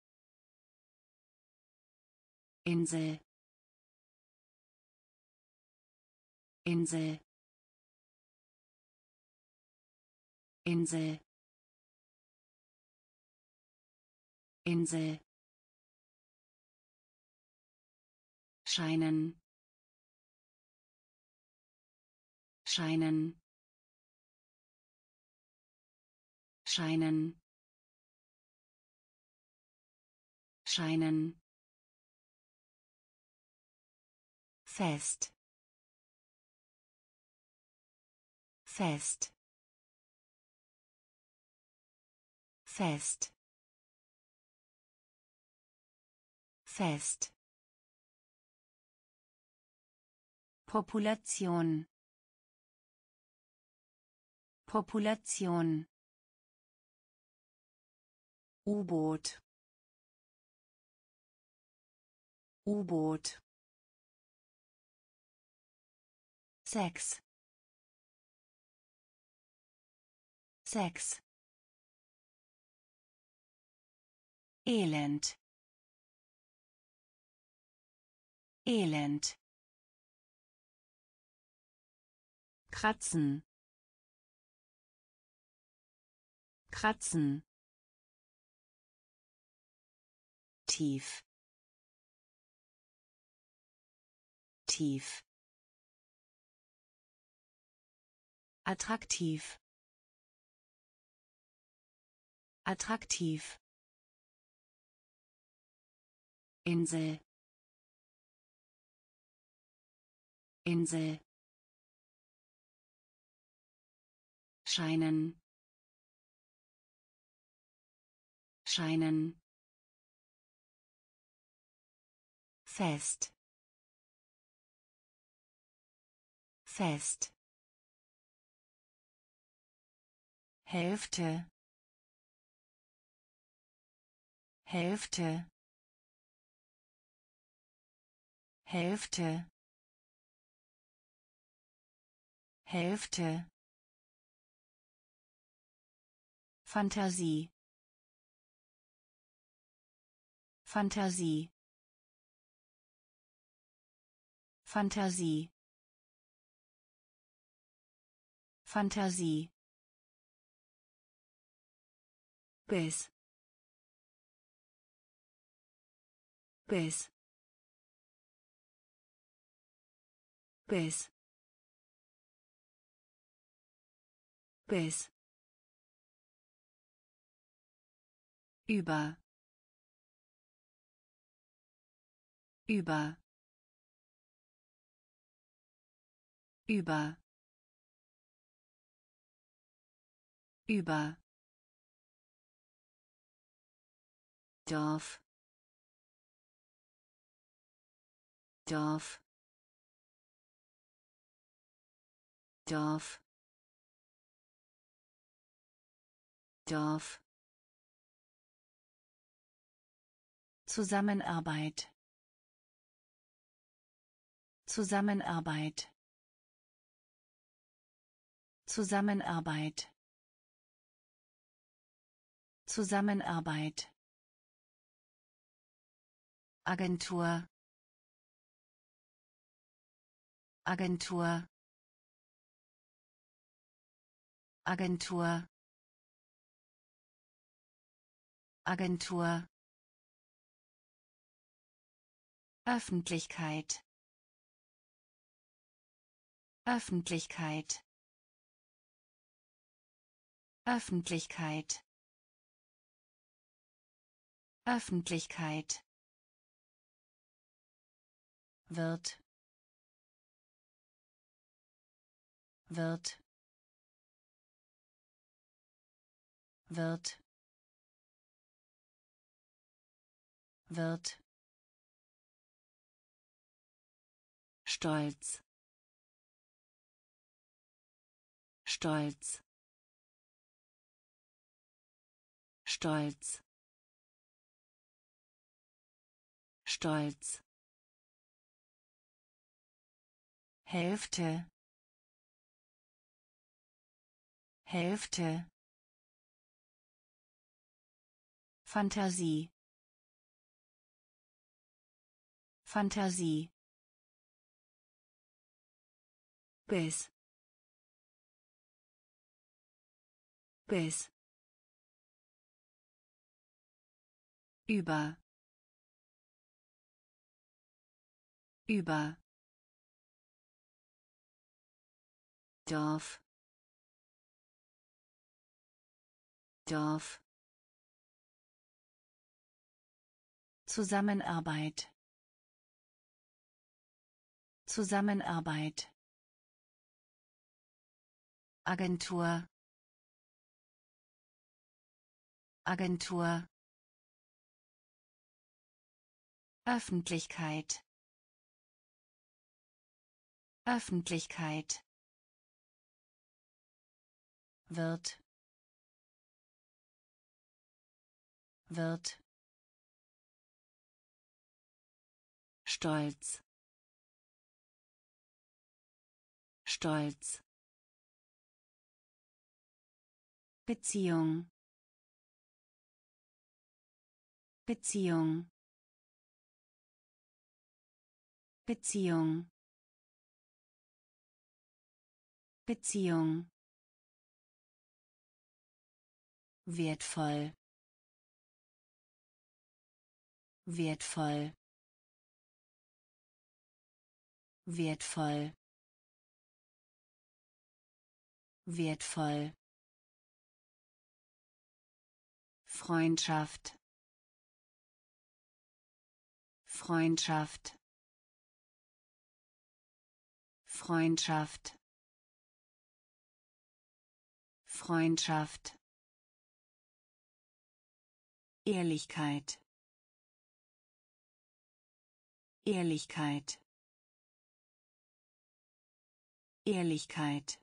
Speaker 1: Insel. Insel. Insel. Insel. Scheinen. Scheinen. Scheinen. Scheinen. Fest. Fest. Fest. Fest. Population. Population. U-Boot. U-Boot. Sex. Sex. Elend. Elend. Kratzen. Kratzen. Tief. Tief. Attraktiv. Attraktiv. Insel. Insel. Scheinen. Scheinen. Fest. Fest. Hälfte. Hälfte. Hälfte. Hälfte. Fantasie. Fantasie. Fantasie. Fantasie. Bis. Bis. Bis. Bis. Über. Über. Über. Über. Dorf. Dorf. Dorf. Dorf. Zusammenarbeit. Zusammenarbeit. Zusammenarbeit. Zusammenarbeit. Agentur. Agentur. Agentur. Agentur. Öffentlichkeit. Öffentlichkeit. Öffentlichkeit, Öffentlichkeit, wird, wird, wird, wird, stolz, stolz, stolz, stolz, Hälfte, Hälfte, Fantasie, Fantasie, bis, bis, über, über, Dorf, Dorf, Zusammenarbeit, Zusammenarbeit, Agentur, Agentur, Öffentlichkeit, Öffentlichkeit, wird, wird, stolz, stolz, Beziehung, Beziehung, Beziehung, Beziehung, wertvoll, wertvoll, wertvoll, wertvoll, Freundschaft, Freundschaft, Freundschaft, Freundschaft, Ehrlichkeit, Ehrlichkeit, Ehrlichkeit,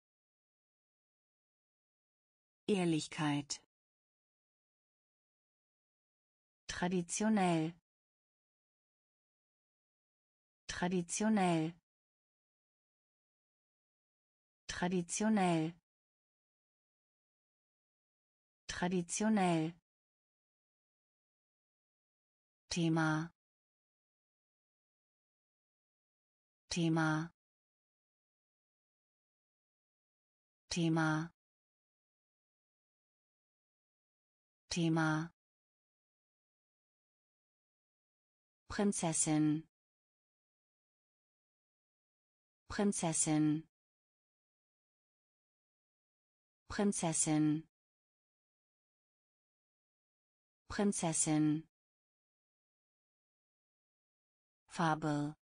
Speaker 1: Ehrlichkeit, traditionell, traditionell, traditionell, traditionell, Thema, Thema, Thema, Thema, Prinzessin, Prinzessin, Prinzessin, Prinzessin, Farbe,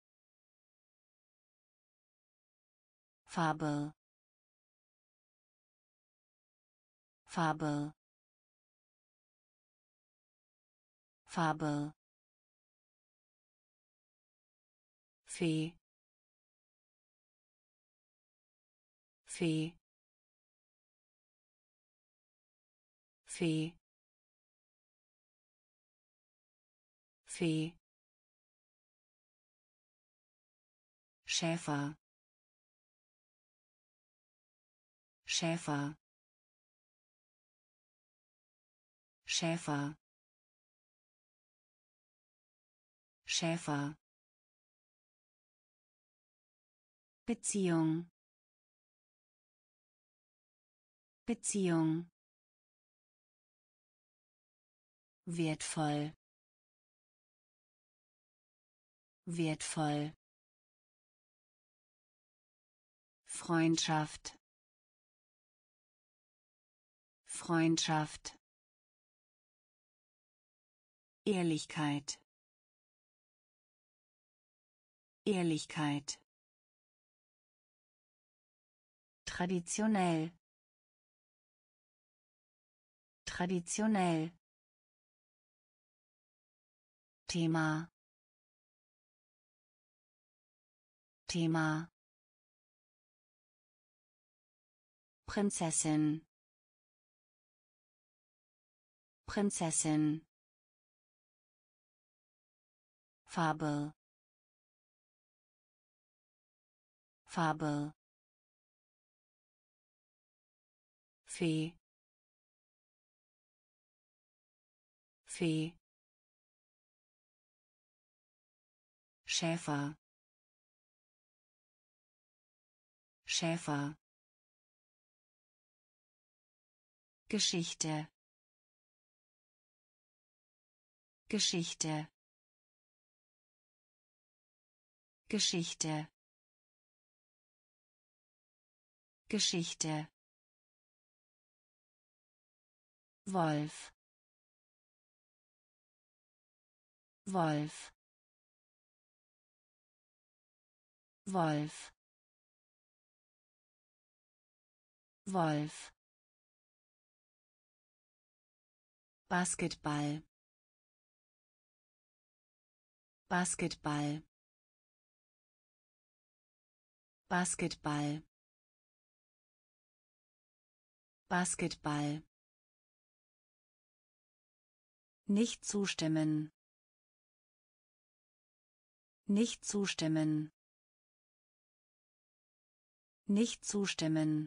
Speaker 1: Farbe, Farbe, Farbe, Fee, Fee, Fee, Fee, Schäfer, Schäfer, Schäfer, Schäfer, Beziehung, Beziehung, wertvoll, wertvoll, Freundschaft, Freundschaft, Ehrlichkeit, Ehrlichkeit, traditionell, traditionell, Thema, Thema, Prinzessin, Prinzessin, Farbe, Farbe, Fee, Fee, Schäfer, Schäfer, Geschichte, Geschichte, Geschichte, Geschichte, Wolf, Wolf, Wolf, Wolf, Basketball, Basketball, Basketball, Basketball, nicht zustimmen, nicht zustimmen, nicht zustimmen,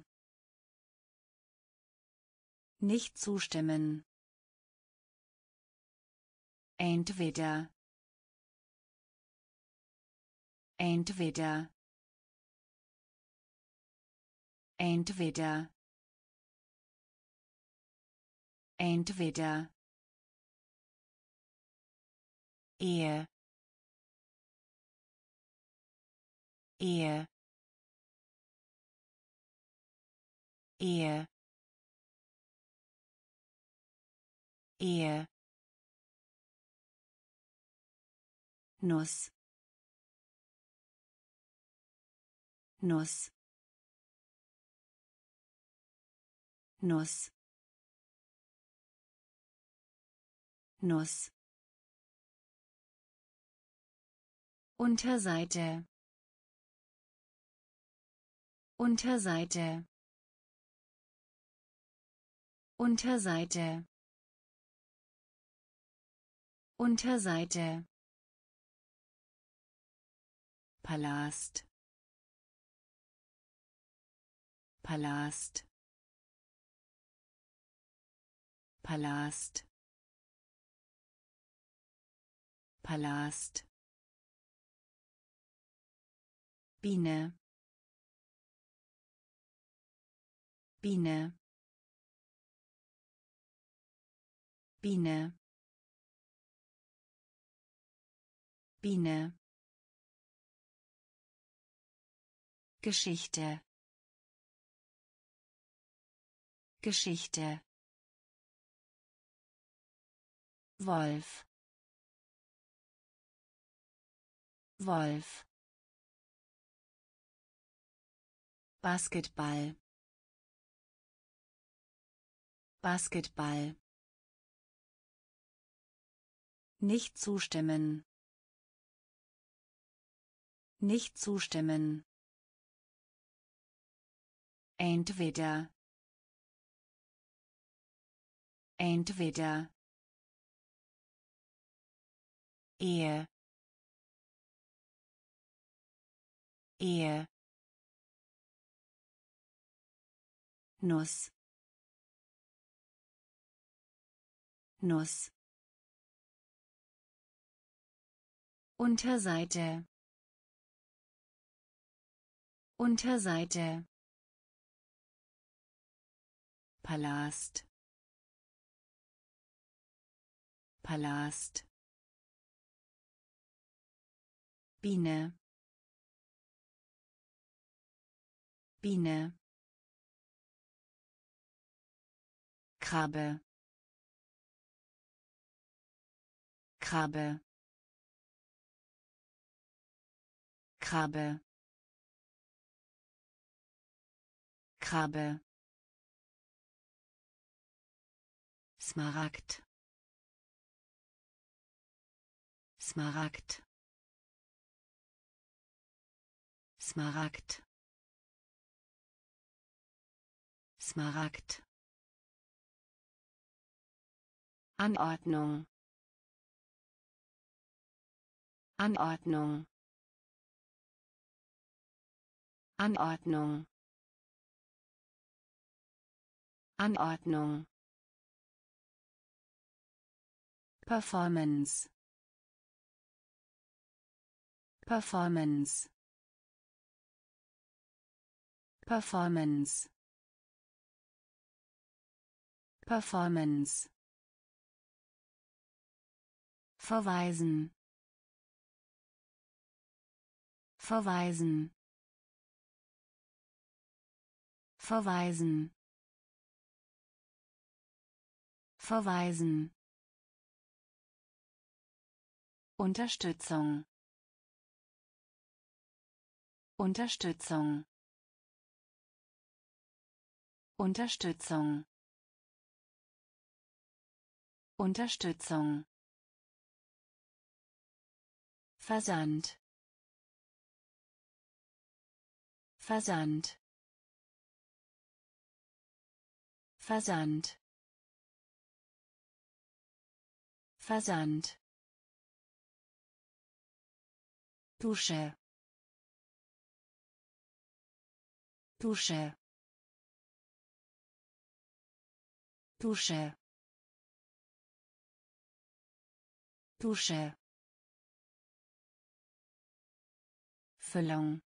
Speaker 1: nicht zustimmen, entweder, entweder, entweder, entweder, Ehe, Ehe, Ehe, Ehe, Nuss, Nuss, Nuss, Nuss, Unterseite, Unterseite, Unterseite, Unterseite, Palast, Palast, Palast, Palast, Biene, Biene, Biene, Biene, Geschichte, Geschichte, Wolf, Wolf, Basketball, Basketball, nicht zustimmen, nicht zustimmen, entweder, entweder, Ehe, Ehe, Nuss, Nuss, Unterseite, Unterseite, Palast, Palast, Biene, Biene, Krabbe, Krabbe, Krabbe, Krabbe, Smaragd, Smaragd, Smaragd, Smaragd. Anordnung, Anordnung, Anordnung, Anordnung. Performance, Performance, Performance, Performance. Verweisen, verweisen, verweisen, verweisen. Unterstützung, Unterstützung, Unterstützung, Unterstützung. Versand, Versand, Versand, Versand. Dusche, Dusche, Dusche, Dusche. Füllung,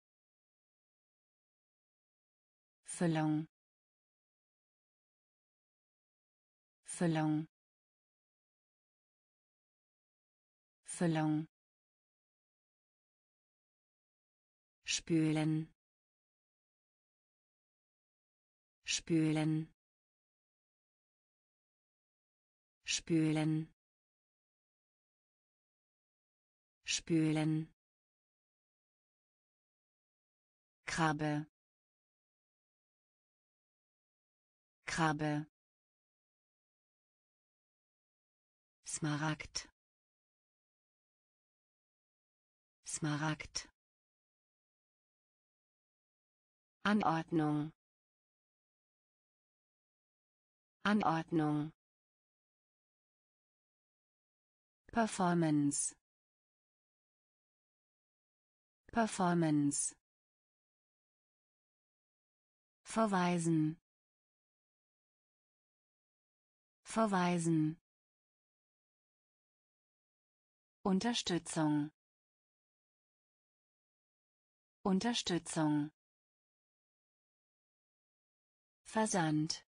Speaker 1: Füllung, Füllung, Füllung. Spülen, spülen, spülen, spülen. Krabbe, Krabbe, Smaragd, Smaragd. Anordnung, Anordnung. Performance, Performance. Verweisen, verweisen. Unterstützung, Unterstützung. Versand,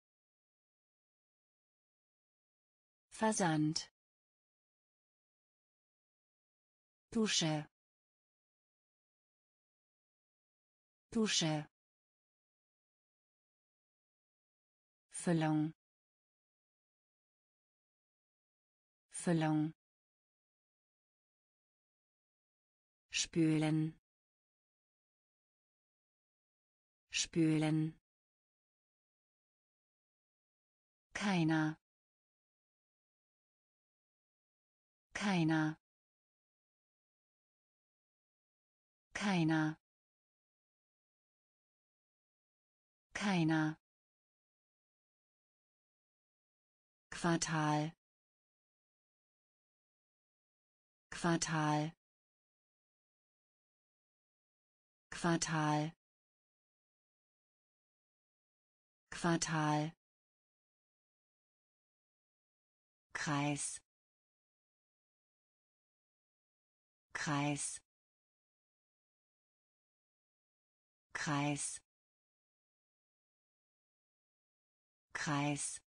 Speaker 1: Versand. Dusche, Dusche. Füllung, Füllung. Spülen, spülen. Keiner, keiner, keiner, keiner. Quartal, Quartal, Quartal, Quartal. Kreis, Kreis, Kreis, Kreis.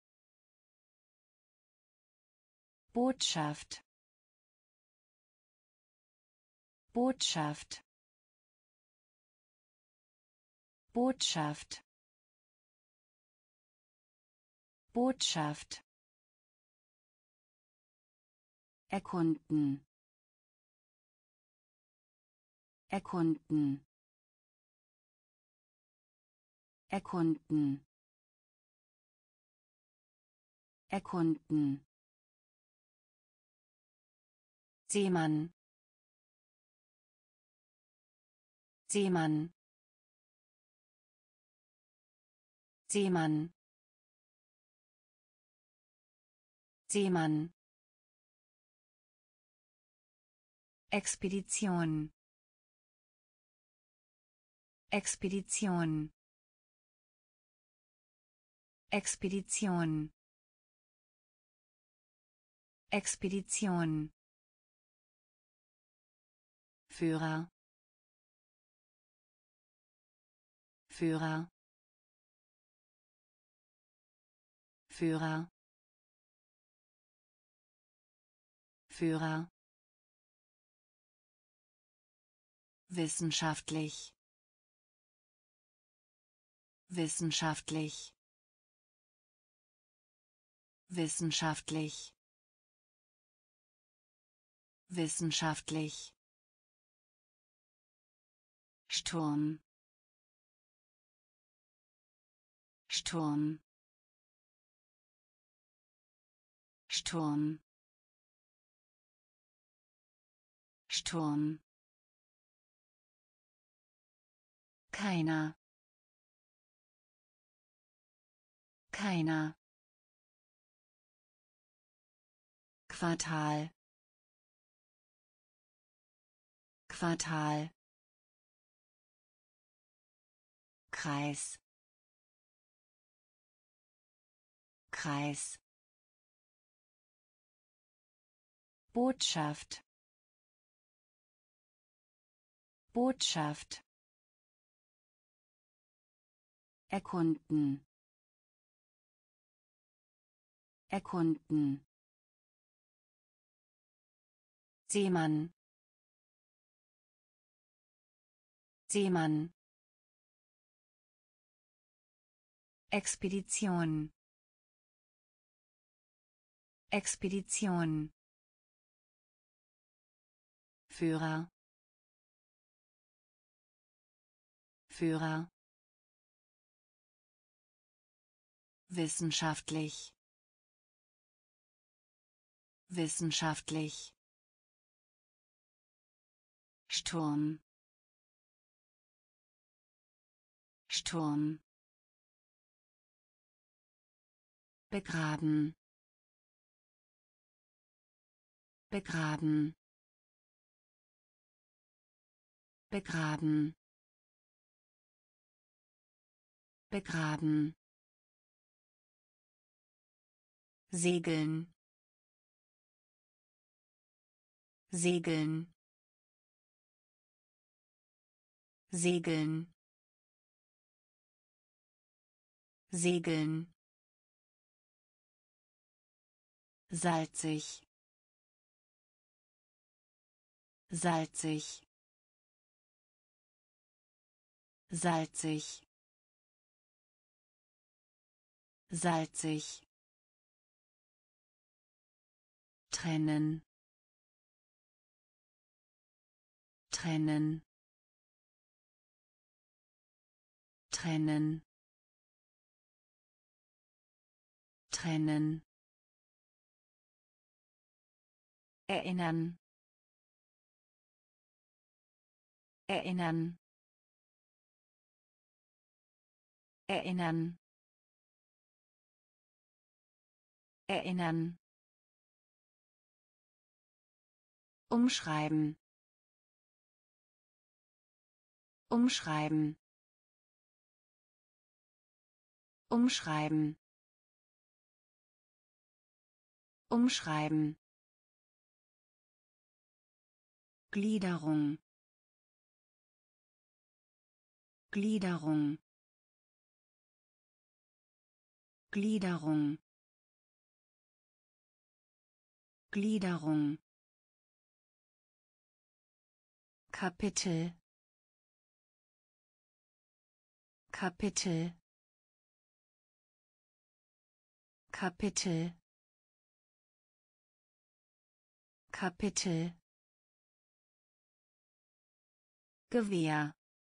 Speaker 1: Botschaft, Botschaft, Botschaft, Botschaft erkunden erkunden erkunden erkunden Seemann Seemann Seemann Seemann Expedition Expedition Expedition Expedition Führer Führer Führer Führer wissenschaftlich wissenschaftlich wissenschaftlich wissenschaftlich Sturm Sturm Sturm Sturm keiner keiner Quartal Quartal Kreis Kreis Botschaft Botschaft erkunden erkunden Seemann Seemann Expedition Expedition Führer Führer wissenschaftlich wissenschaftlich Sturm Sturm begraben begraben begraben begraben Segeln Segeln Segeln Segeln salzig salzig salzig salzig trennen trennen trennen trennen erinnern erinnern erinnern erinnern umschreiben umschreiben umschreiben umschreiben Gliederung Gliederung Gliederung Gliederung Kapitel Kapitel Kapitel Kapitel Gewehr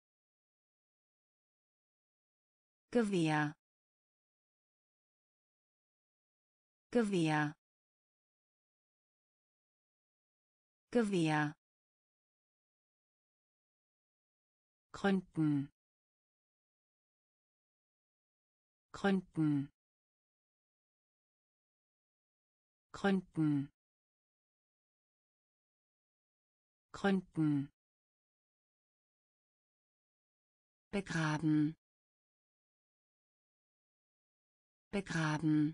Speaker 1: Gewehr Gewehr Gewehr gründen gründen gründen gründen begraben begraben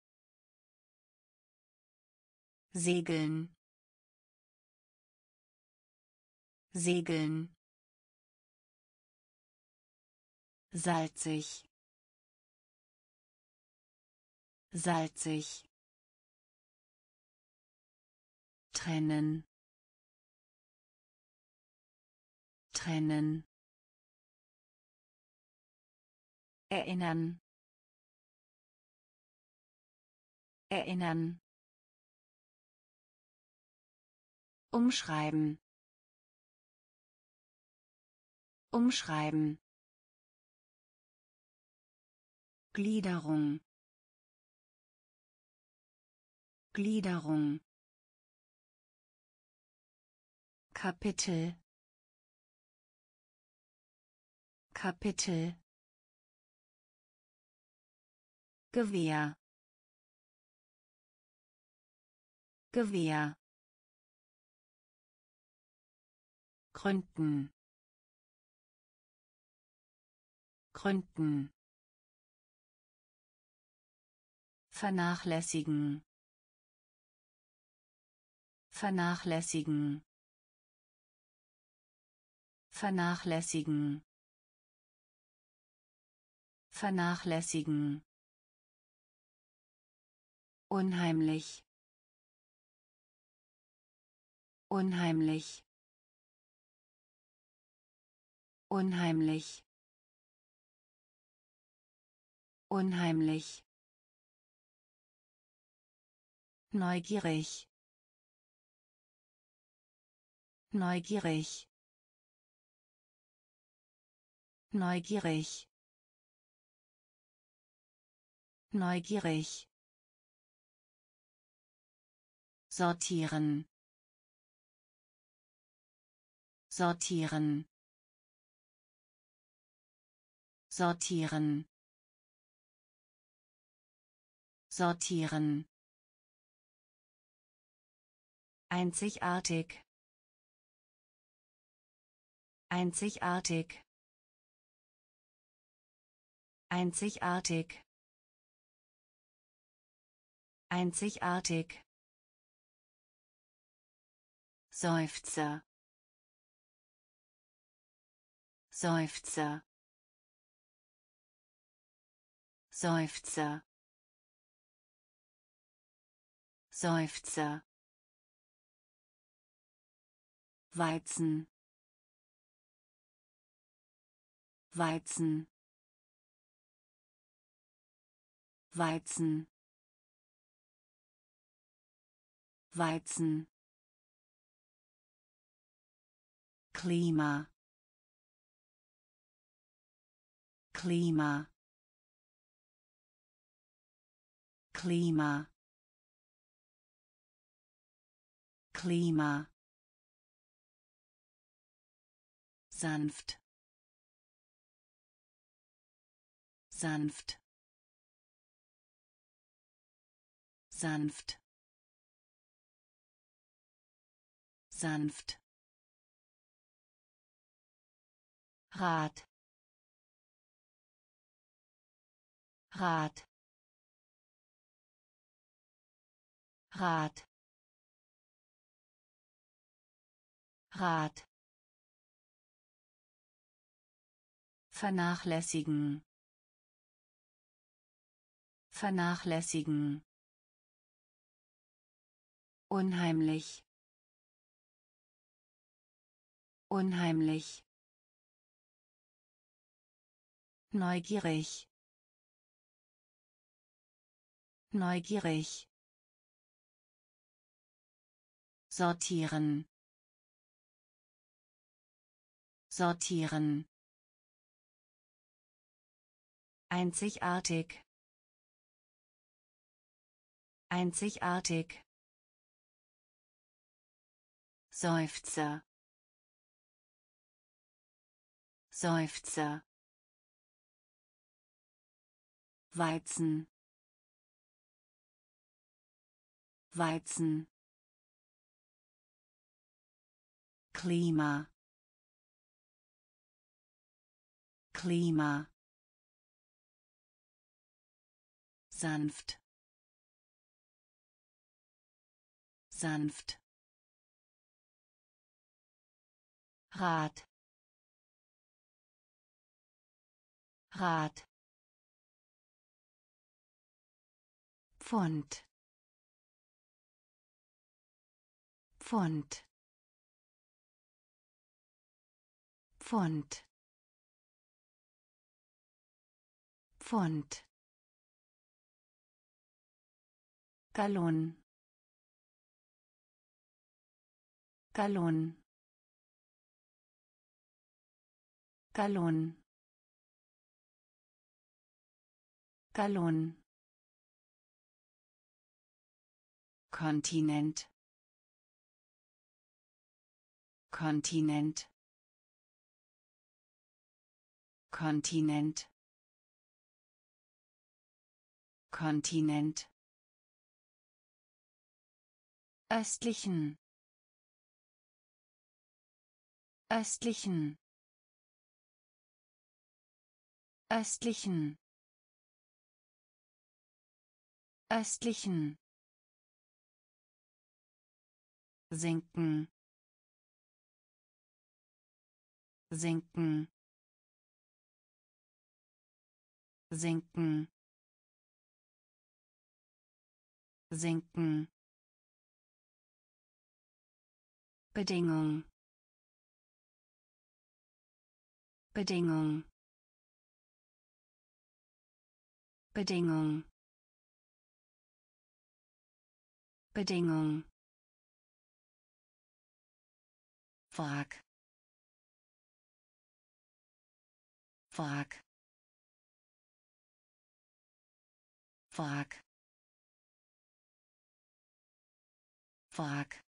Speaker 1: segeln segeln salzig salzig trennen trennen erinnern erinnern umschreiben umschreiben Gliederung Gliederung Kapitel Kapitel Gewehr Gewehr gründen gründen vernachlässigen vernachlässigen vernachlässigen vernachlässigen unheimlich unheimlich unheimlich unheimlich neugierig neugierig neugierig neugierig sortieren sortieren sortieren sortieren einzigartig einzigartig einzigartig einzigartig Seufzer Seufzer Seufzer Seufzer Weizen Weizen Weizen Weizen Klima Klima Klima Klima sanft sanft sanft sanft Rat Rat Rat Rat vernachlässigen vernachlässigen unheimlich unheimlich neugierig neugierig, sortieren, sortieren, einzigartig, einzigartig, Seufzer, Seufzer, Weizen, Weizen, Klima, Klima, sanft, sanft, Rad, Rad, Pfund, Pfund, Pfund, Pfund, Gallon, Gallon, Gallon, Gallon, Kontinent, Kontinent, Kontinent, Kontinent, östlichen, östlichen, östlichen, östlichen, sinken, sinken, sinken, sinken, Bedingung, Bedingung, Bedingung, Bedingung, Wrack, Wrack, Wrack, Wrack,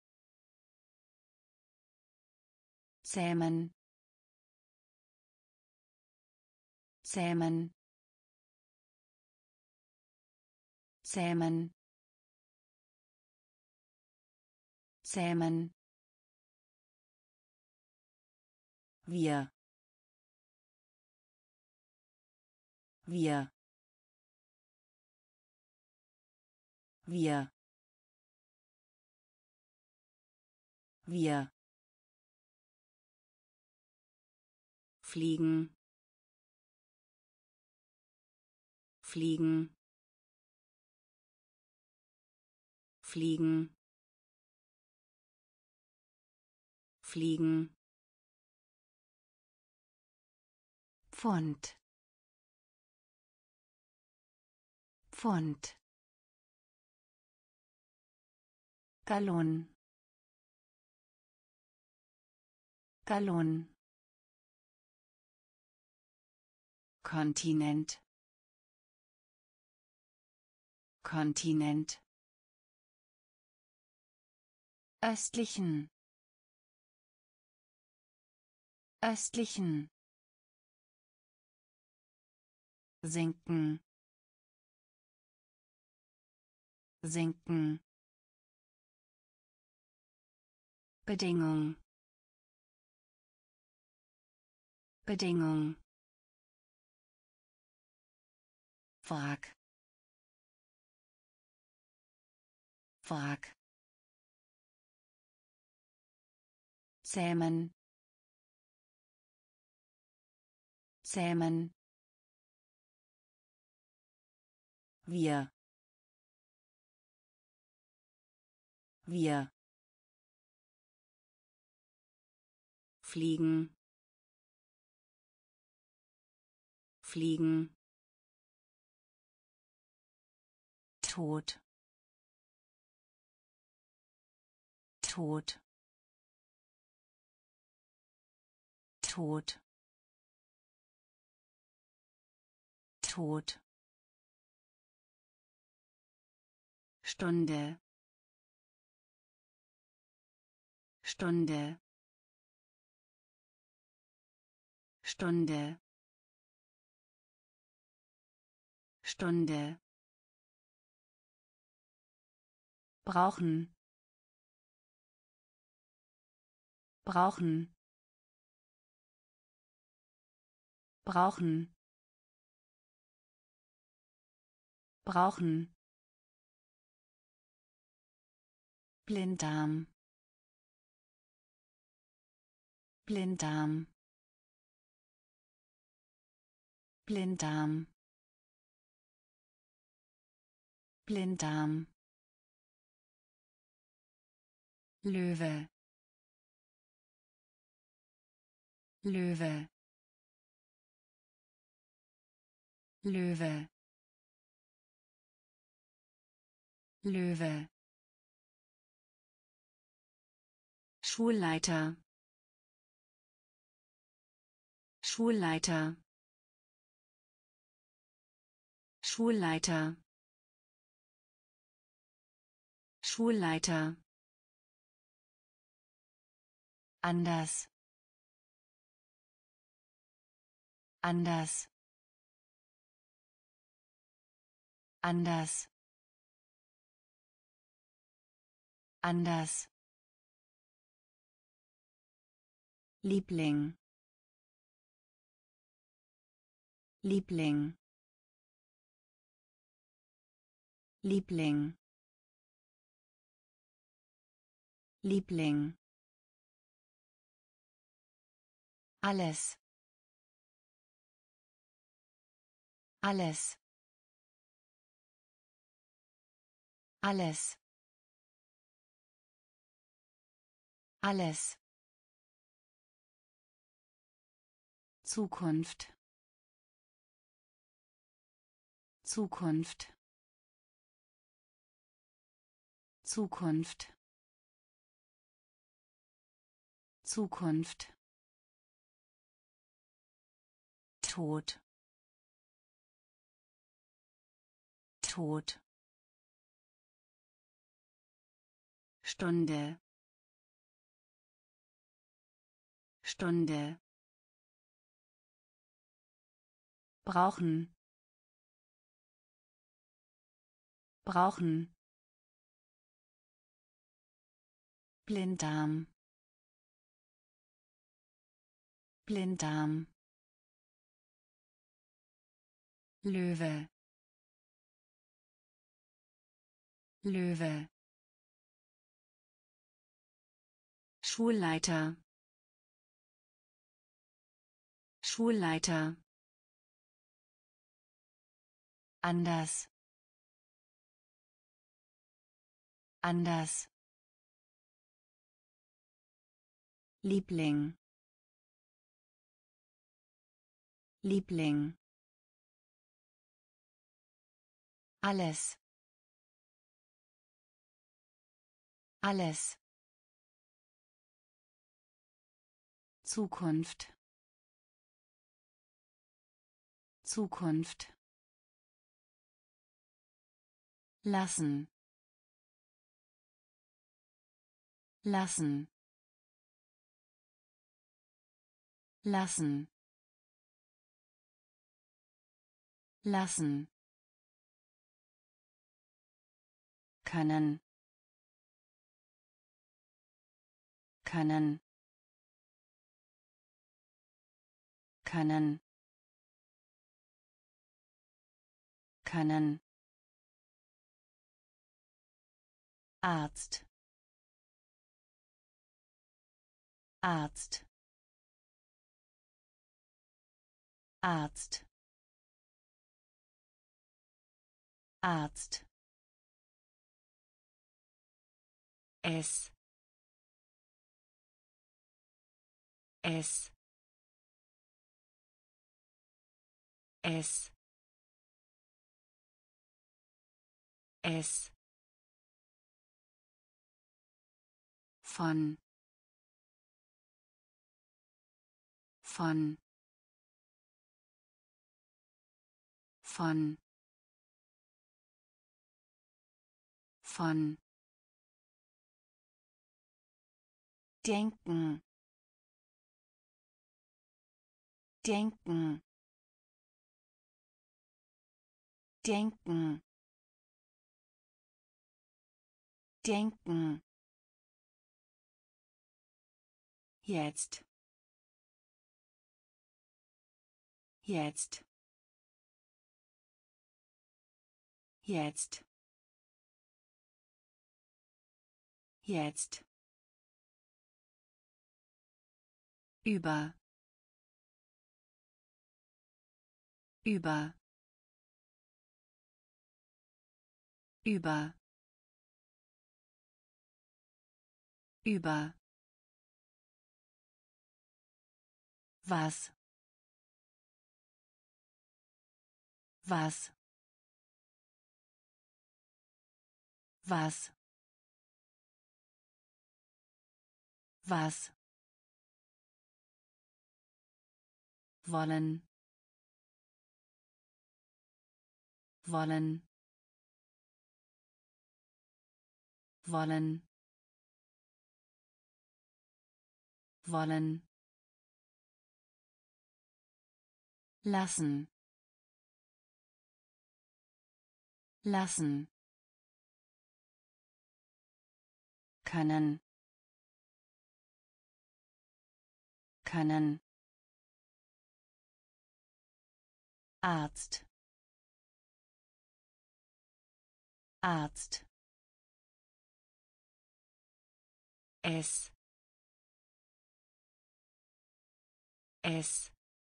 Speaker 1: zähmen, zähmen, zähmen, zähmen, wir, wir, wir, wir, fliegen, fliegen, fliegen, fliegen, Pfund, Pfund, Gallon, Gallon, Kontinent, Kontinent, östlichen, östlichen, sinken, sinken, Bedingung, Bedingung, Wrack, Wrack, zähmen, zähmen, wir, wir, fliegen, fliegen, Tod, Tod, Tod, Tod. Stunde, Stunde, Stunde, Stunde. Brauchen, brauchen, brauchen, brauchen. Blinddarm, Blinddarm, Blinddarm, Blinddarm. Löwe, Löwe, Löwe, Löwe. Schulleiter, Schulleiter, Schulleiter, Schulleiter. Anders, anders, anders, anders. Liebling, Liebling, Liebling, Liebling. Alles, alles, alles, alles. Zukunft, Zukunft, Zukunft, Zukunft. Tod, Tod. Stunde, Stunde. Brauchen, brauchen. Blinddarm, Blinddarm. Löwe, Löwe. Schulleiter, Schulleiter. Anders, anders. Liebling, Liebling. Alles, alles. Zukunft, Zukunft. Lassen, lassen, lassen, lassen. Können, können, können, können. Arzt, Arzt, Arzt, Arzt. Es, es, es. Es. Von. Von. Von. Von. Denken. Denken. Denken. Denken. Jetzt. Jetzt. Jetzt. Jetzt. Über. Über. Über. Über. Was? Was? Was? Was? Wollen. Wollen. Wollen. Wollen. Lassen. Lassen. Können. Können. Arzt. Arzt. Es. Es.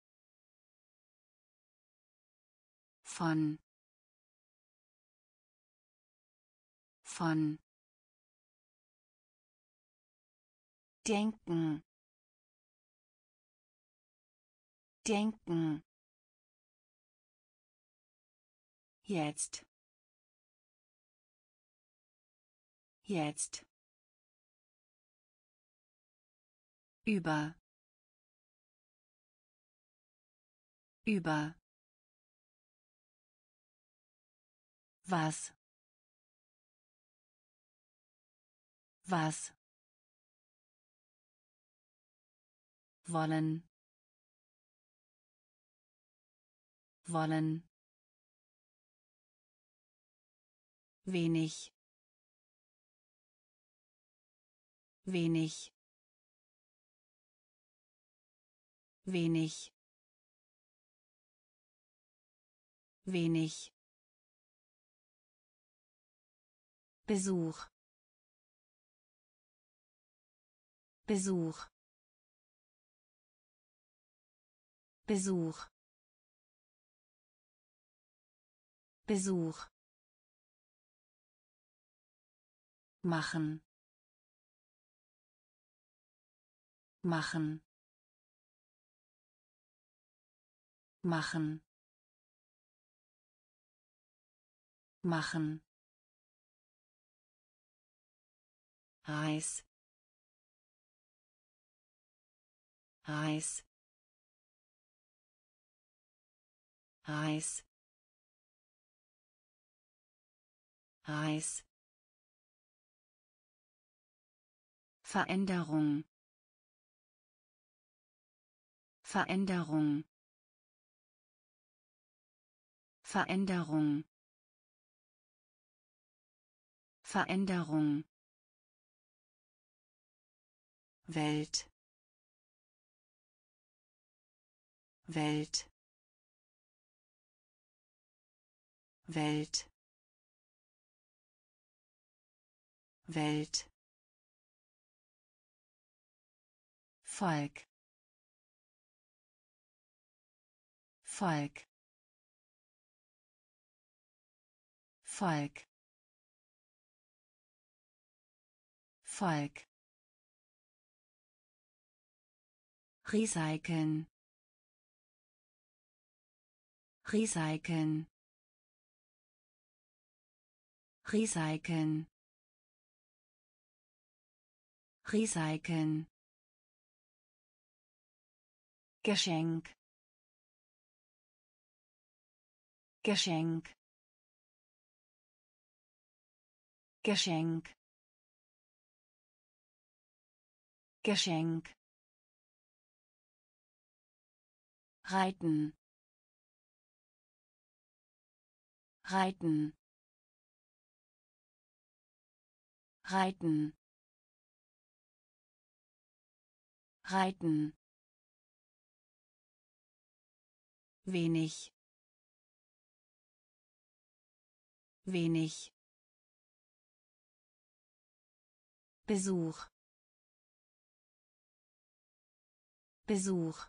Speaker 1: Von. Von. Denken. Denken. Jetzt. Jetzt. Über. Über. Was? Was? Wollen. Wollen. Wenig. Wenig. Wenig. Wenig. Besuch. Besuch. Besuch. Besuch. Machen. Machen. Machen. Machen. Reis. Reis. Reis. Reis. Veränderung. Veränderung. Veränderung. Veränderung. Welt. Welt. Welt. Welt. Volk. Volk. Volk. Volk. Recyceln. Recyceln. Recyceln. Recyceln. Geschenk. Geschenk. Geschenk. Geschenk. Reiten. Reiten. Reiten. Reiten. Wenig. Wenig. Besuch. Besuch.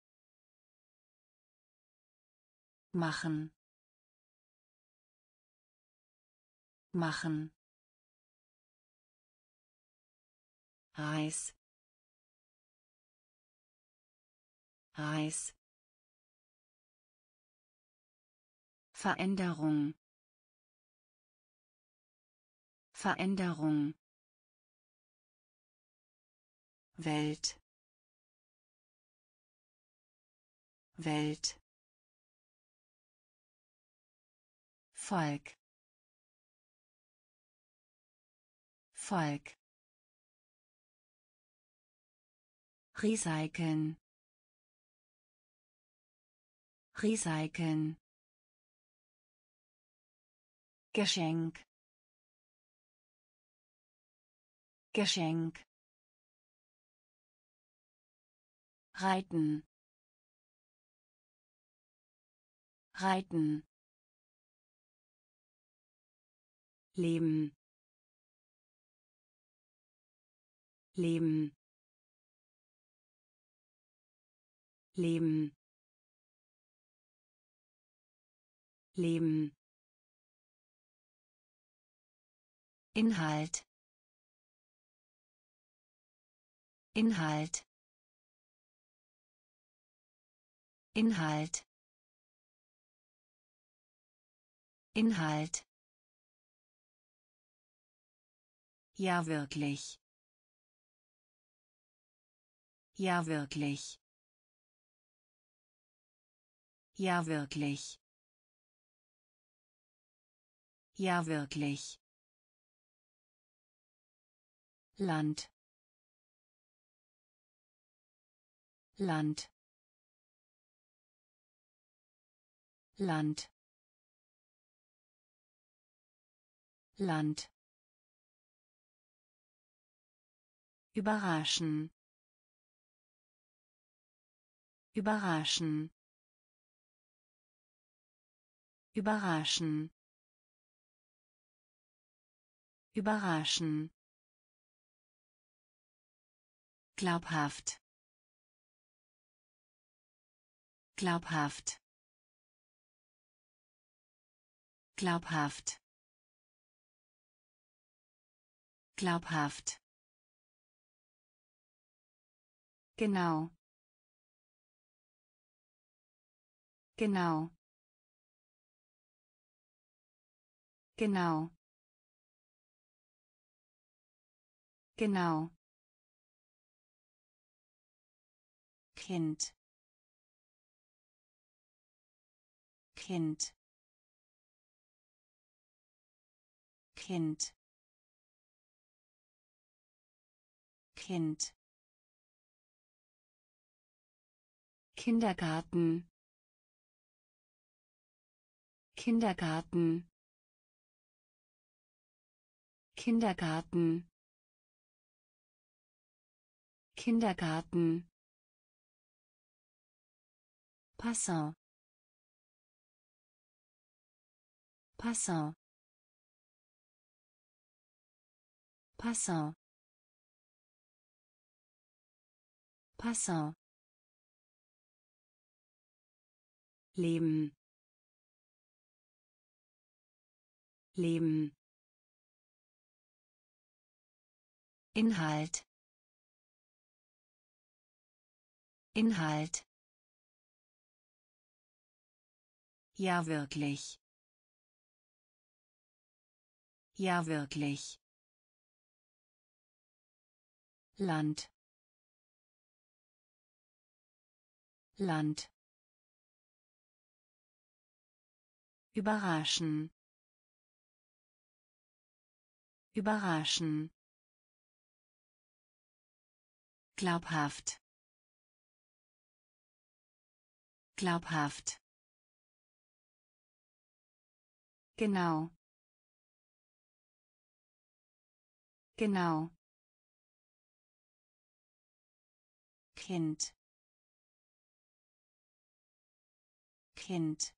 Speaker 1: Machen. Machen. Reis. Reis. Veränderung. Veränderung. Welt. Welt. Volk. Volk. Recyceln. Recyceln. Geschenk. Geschenk. Reiten. Reiten. Leben. Leben. Leben. Leben. Inhalt. Inhalt. Inhalt. Inhalt. Ja, wirklich. Ja, wirklich. Ja, wirklich. Ja, wirklich. Land. Land. Land. Land. Überraschen. Überraschen. Überraschen. Überraschen. Glaubhaft. Glaubhaft. Glaubhaft. Glaubhaft. Genau. Genau. Genau. Genau. Kind. Kind. Kind. Kind. Kindergarten. Kindergarten. Kindergarten. Kindergarten. Passant. Passant. Passant. Passant. Leben. Leben. Inhalt. Inhalt. Ja, wirklich. Ja, wirklich. Land. Land. Überraschen. Überraschen. Glaubhaft. Glaubhaft. Genau. Genau. Kind. Kind.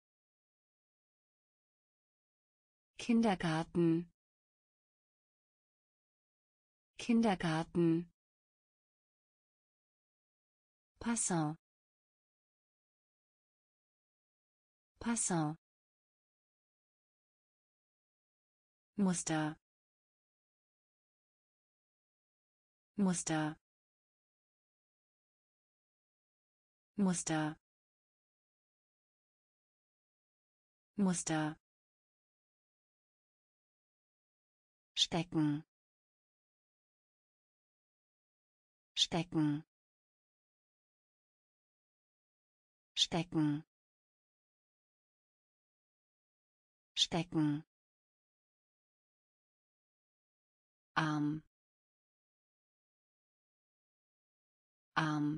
Speaker 1: Kindergarten. Kindergarten. Passant. Passant. Muster. Muster. Muster. Muster. Stecken. Stecken. Stecken. Stecken. Arm. Arm.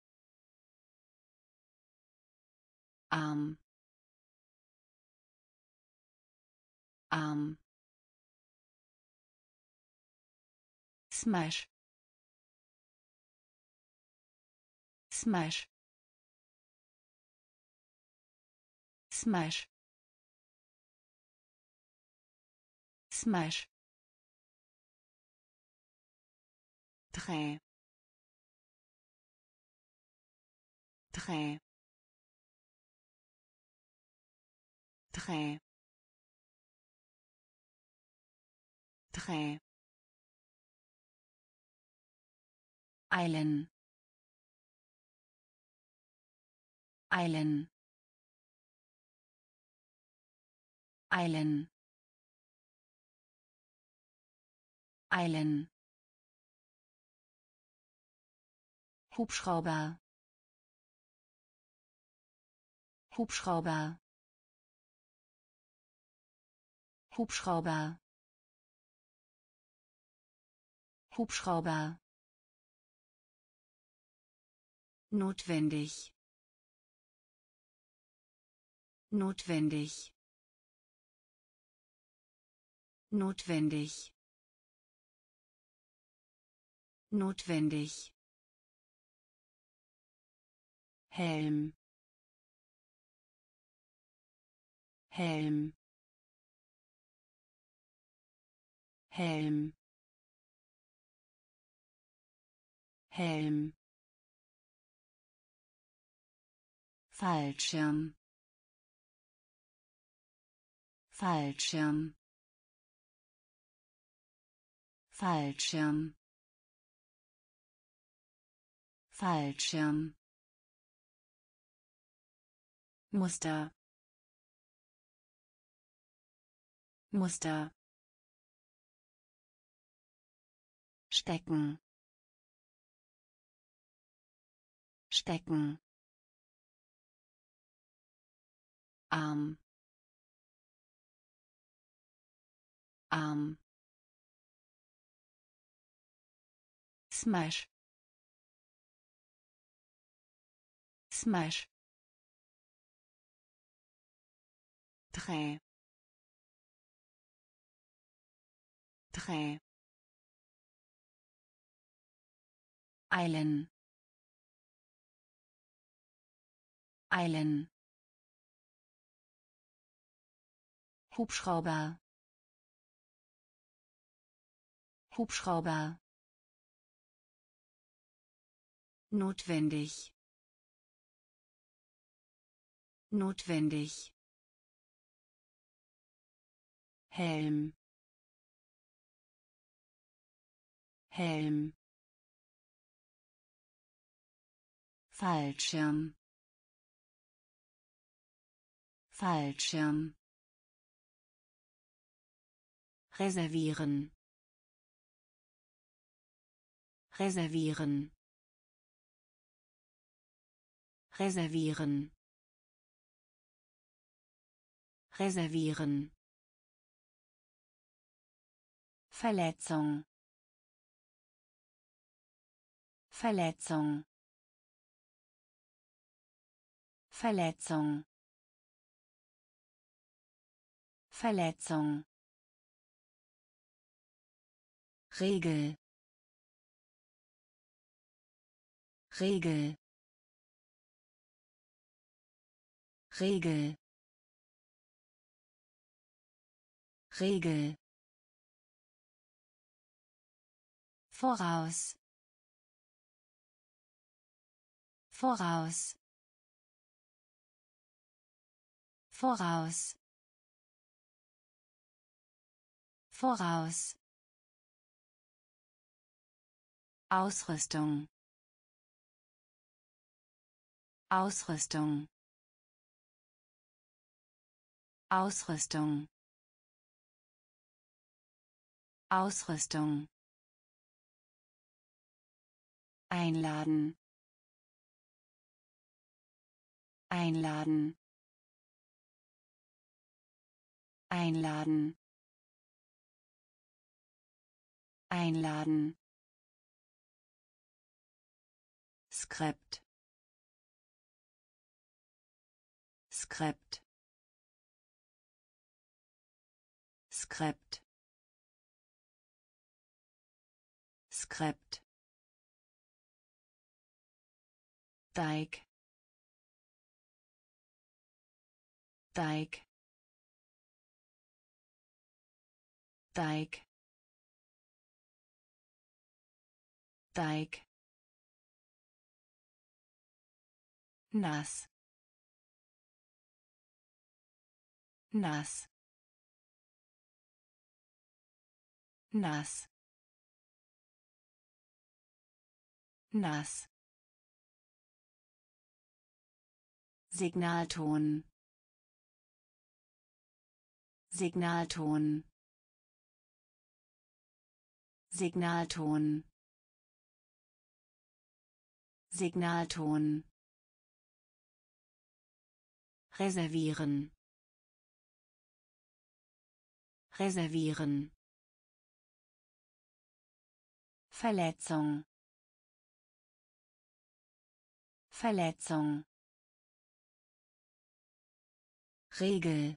Speaker 1: Arm. Arm. Smash. Smash. Smash. Smash. Dreh. Dreh. Dreh. Dreh. Eilen. Eilen. Eilen. Eilen. Hubschrauber. Hubschrauber. Hubschrauber. Hubschrauber. Notwendig. Notwendig. Notwendig. Notwendig. Helm. Helm. Helm. Helm. Fallschirm. Fallschirm. Fallschirm. Fallschirm. Muster. Muster. Stecken. Stecken. Arm. Arm. Smash. Smash. Dreh. Dreh. Eilen. Eilen. Hubschrauber. Hubschrauber. Notwendig. Notwendig. Helm. Helm. Fallschirm. Fallschirm. reservieren, reservieren, reservieren, reservieren, Verletzung, Verletzung, Verletzung, Verletzung, Regel, Regel, Regel, Regel, voraus, voraus, voraus, voraus, Ausrüstung, Ausrüstung, Ausrüstung, Ausrüstung, einladen, einladen, einladen, einladen, Skript, Skript, Skript, Skript, Teig, Teig, Teig, Teig, nass, nass, nass, nass, Signalton, Signalton, Signalton, Signalton, reservieren, reservieren, Verletzung, Verletzung, Regel,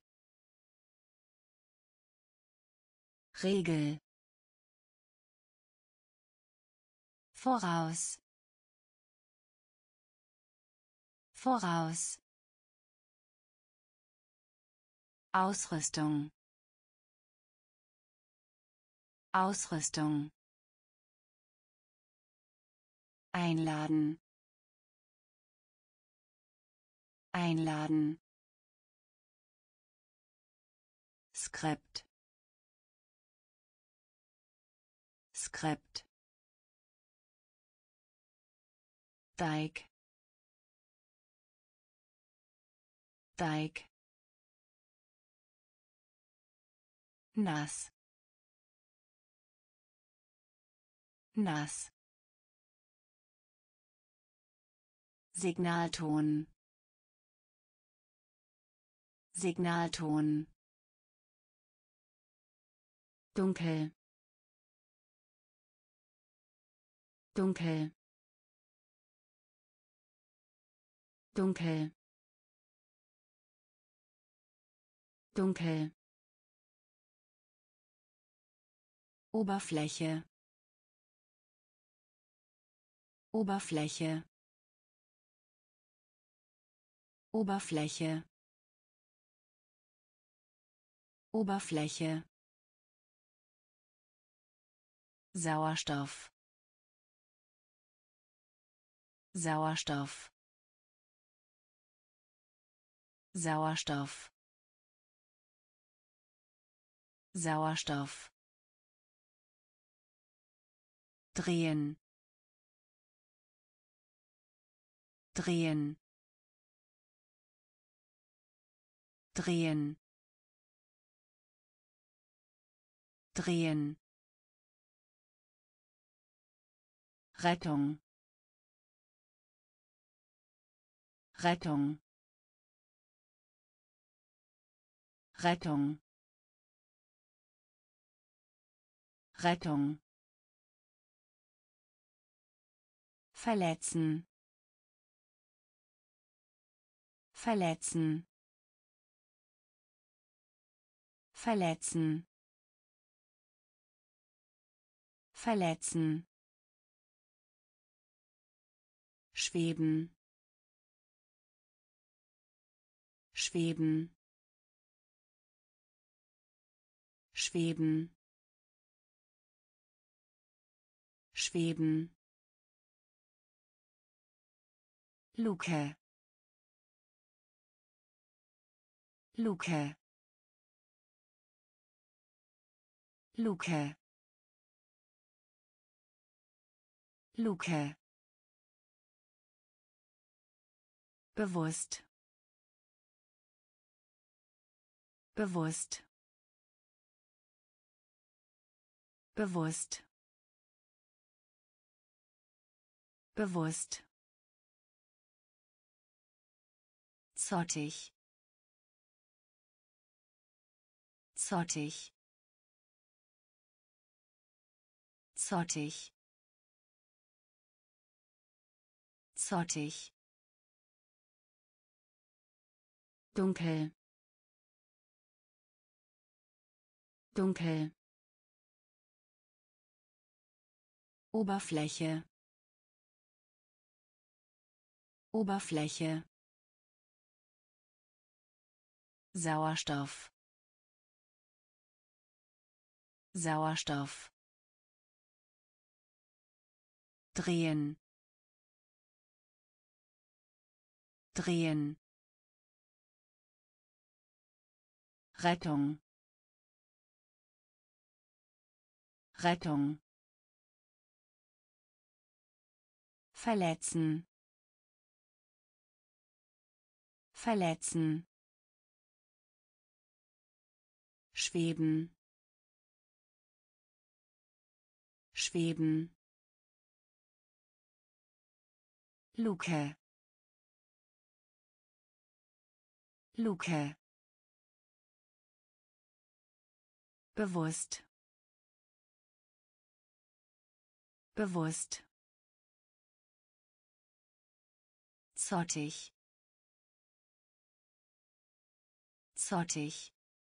Speaker 1: Regel, voraus, voraus, Ausrüstung, Ausrüstung, einladen, einladen, Skript, Skript, Teig, Teig, nass, nass, Signalton, Signalton, dunkel, dunkel, dunkel, dunkel, Oberfläche, Oberfläche, Oberfläche, Oberfläche, Sauerstoff, Sauerstoff, Sauerstoff, Sauerstoff, drehen, drehen, drehen, drehen, Rettung, Rettung, Rettung, Rettung, verletzen, verletzen, verletzen, verletzen, schweben, schweben, schweben, schweben, Luke, Luke, Luke, Luke, bewusst, bewusst, bewusst, bewusst, zottig, zottig, zottig, zottig, dunkel, dunkel, Oberfläche, Oberfläche, Sauerstoff, Sauerstoff, drehen, drehen, Rettung, Rettung, verletzen, verletzen, schweben, schweben, Luke, Luke, bewusst, bewusst, zottig, zottig,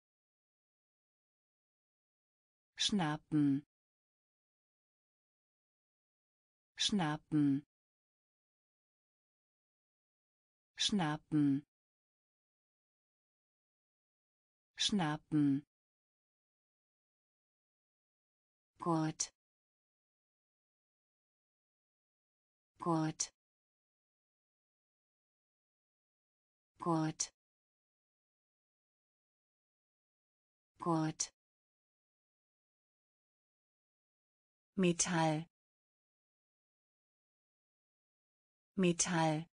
Speaker 1: schnappen, schnappen, schnappen, schnappen, Gurt, Gurt, Gurt, Gurt, Metall, Metall,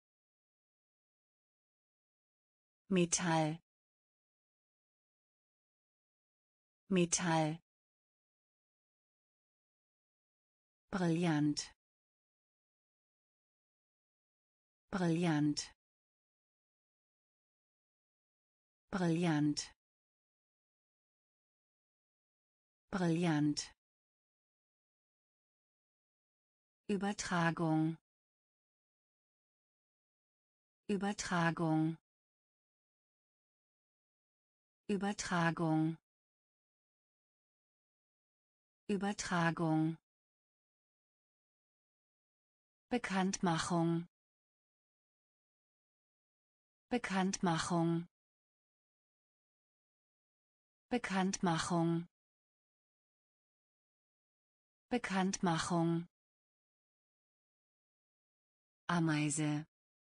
Speaker 1: Metall, Metall, brillant, brillant, brillant, brillant, Übertragung, Übertragung, Übertragung, Übertragung, Bekanntmachung, Bekanntmachung, Bekanntmachung, Bekanntmachung, Ameise,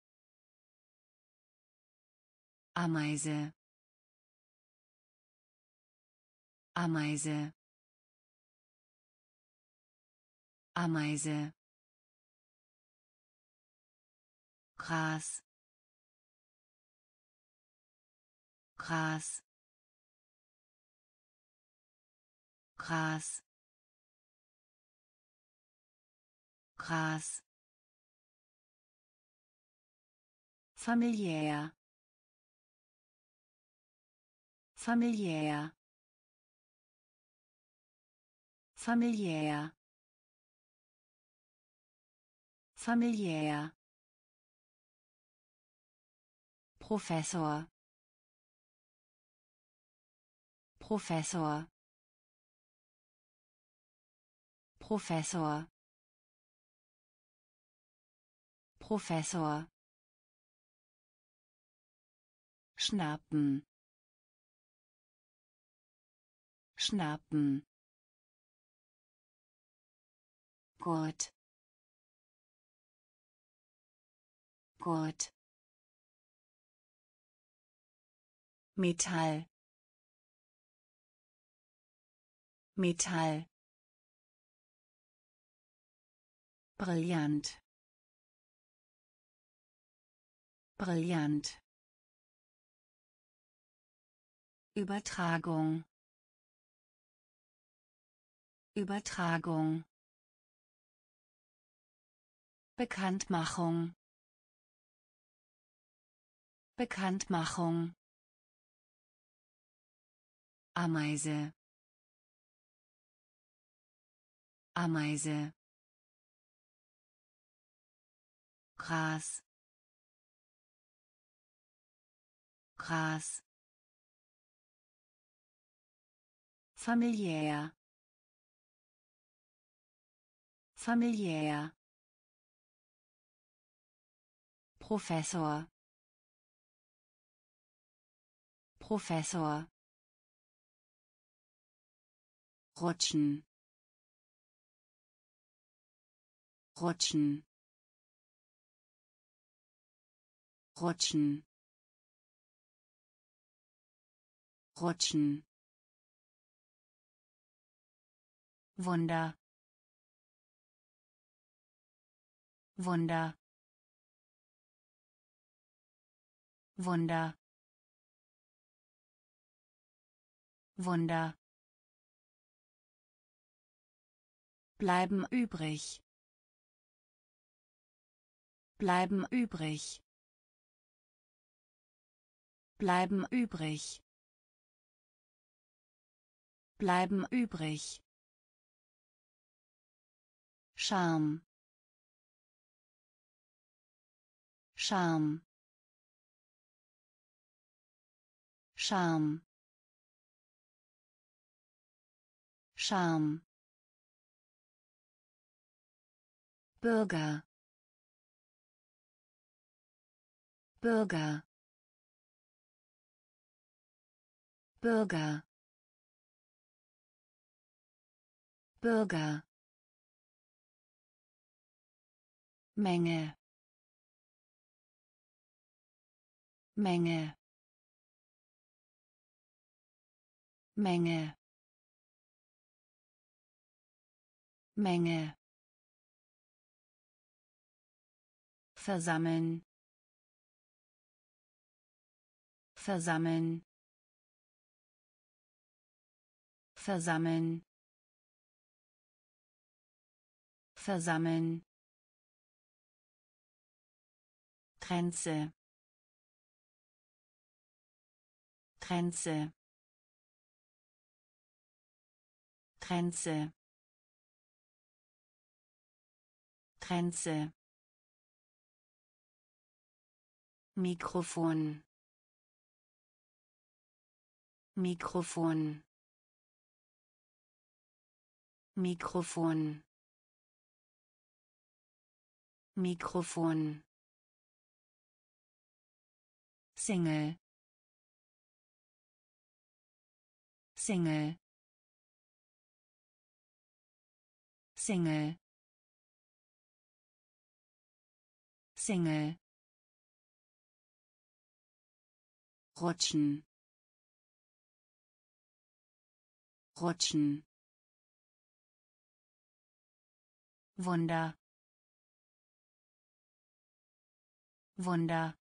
Speaker 1: Ameise, Ameise, Ameise, Gras, Gras, Gras, Gras, familiär, familiär, familiär, familiär, Professor, Professor, Professor, Professor, schnappen, schnappen, Gurt, Gurt, Metall, Metall, brillant, brillant, Übertragung, Übertragung, Bekanntmachung, Bekanntmachung, Ameise, Ameise, Gras, Gras, familiär, familiär, Professor, Professor, rutschen, rutschen, rutschen, rutschen, Wunder, Wunder, Wunder, Wunder, bleiben übrig, bleiben übrig, bleiben übrig, bleiben übrig, Charme, Charme, Charme, Charme, Bürger, Bürger, Bürger, Bürger, Menge, Menge, Menge, Menge, versammeln, versammeln, versammeln, versammeln, Grenze, Grenze, Grenze, Grenze, Mikrofon, Mikrofon, Mikrofon, Mikrofon, Single, Single, Single, Single, rutschen, rutschen, Wunder, Wunder,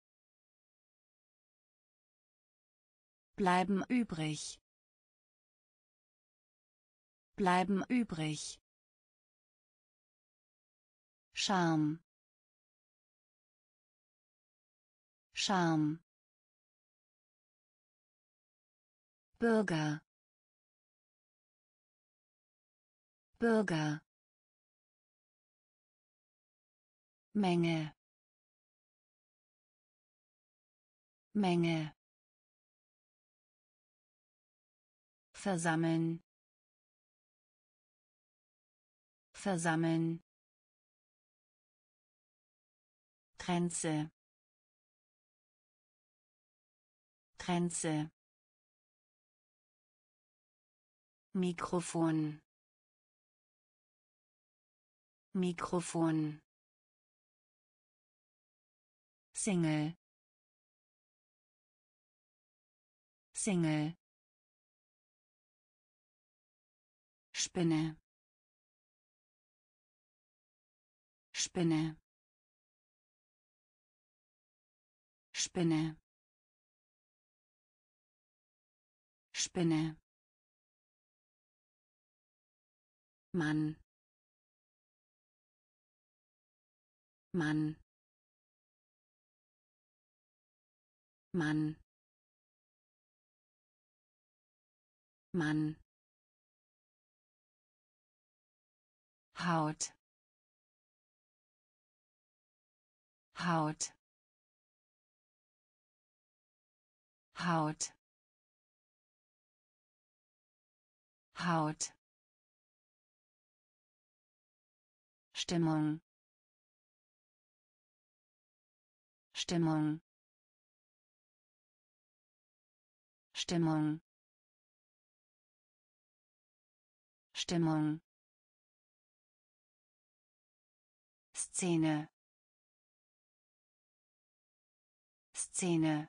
Speaker 1: bleiben übrig, bleiben übrig. Charme, Charme. Bürger, Bürger. Menge, Menge. Versammeln, versammeln. Grenze, Grenze. Mikrofon, Mikrofon. Single, Single. Spinne, Spinne, Spinne, Spinne. Mann, Mann, Mann, Mann. Haut, Haut, Haut, Haut. Stimmung, Stimmung, Stimmung, Stimmung. Szene, Szene,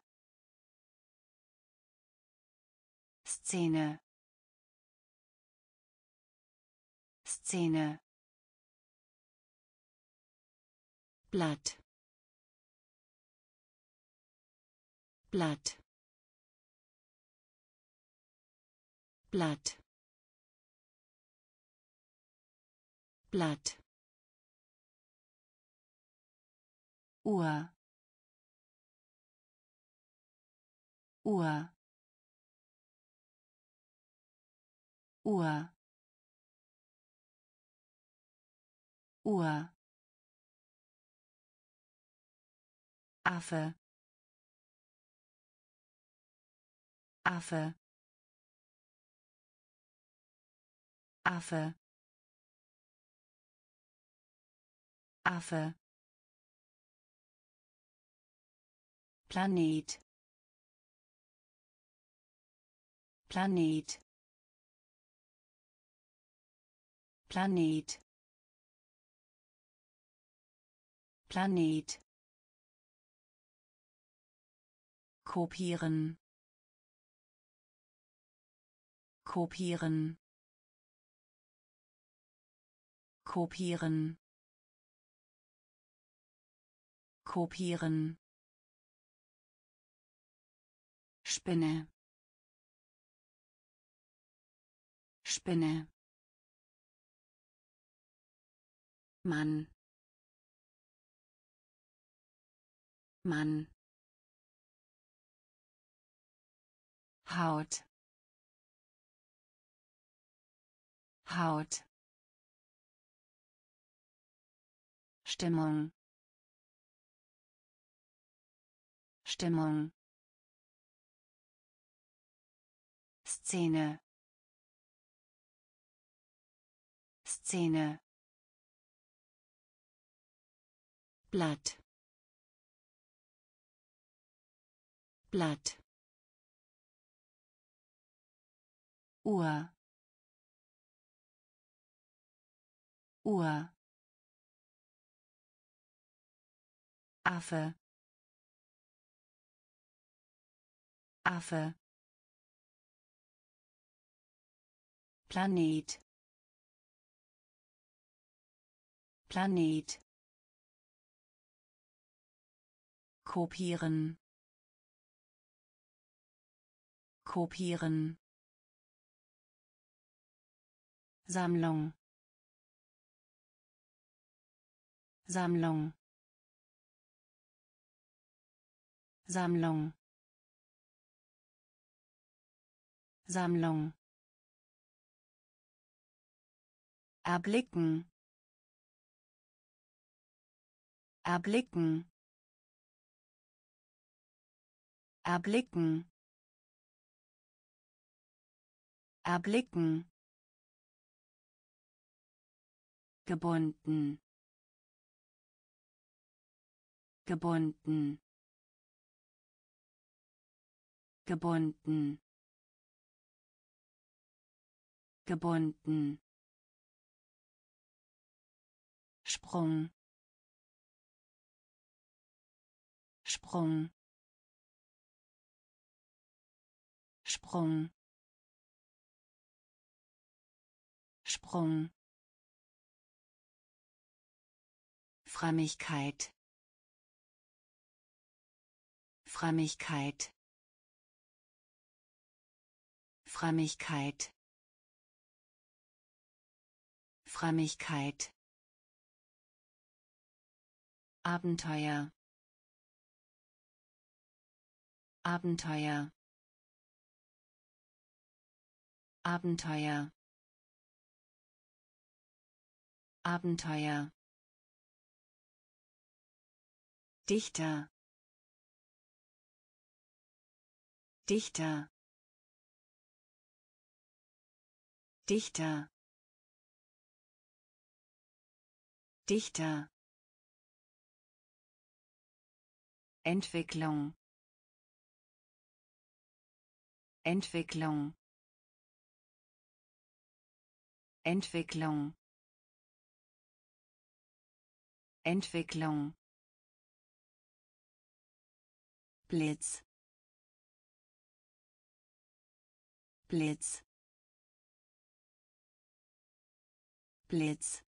Speaker 1: Szene, Szene. Blatt, Blatt, Blatt, Blatt. Uhr, Uhr, Uhr, Uhr. Affe, Affe, Affe, Affe. Planet, Planet, Planet, Planet. Kopieren, kopieren, kopieren, kopieren. Spinne, Spinne. Mann, Mann. Haut, Haut. Stimmung, Stimmung. Szene, Szene. Blatt, Blatt. Uhr, Uhr. Affe, Affe. Planet, Planet. Kopieren, kopieren. Sammlung Sammlung Sammlung Sammlung erblicken erblicken erblicken erblicken gebunden gebunden gebunden gebunden Sprung Sprung Sprung Sprung Frömmigkeit Frömmigkeit Frömmigkeit Frömmigkeit Abenteuer Abenteuer Abenteuer Abenteuer Dichter Dichter Dichter Dichter Entwicklung Entwicklung Entwicklung Entwicklung Blitz Blitz Blitz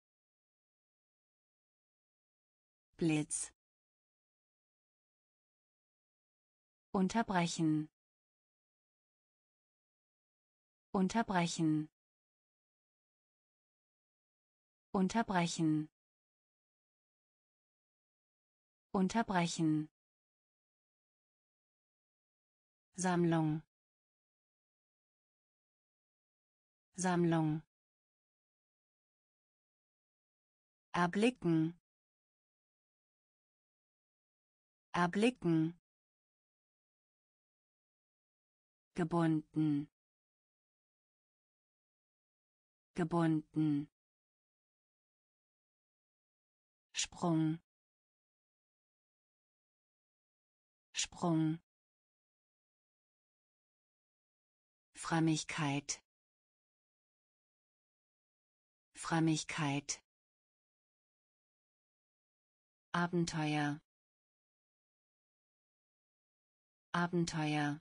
Speaker 1: Blitz unterbrechen unterbrechen unterbrechen unterbrechen Sammlung Sammlung erblicken erblicken gebunden gebunden Sprung Sprung Frömmigkeit Frömmigkeit Abenteuer Abenteuer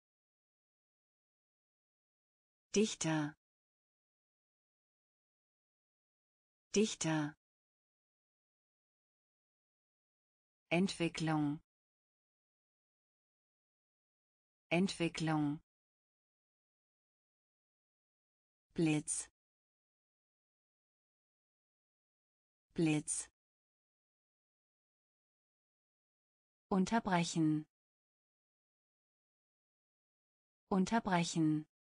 Speaker 1: Dichter Dichter Entwicklung Entwicklung Blitz Blitz unterbrechen unterbrechen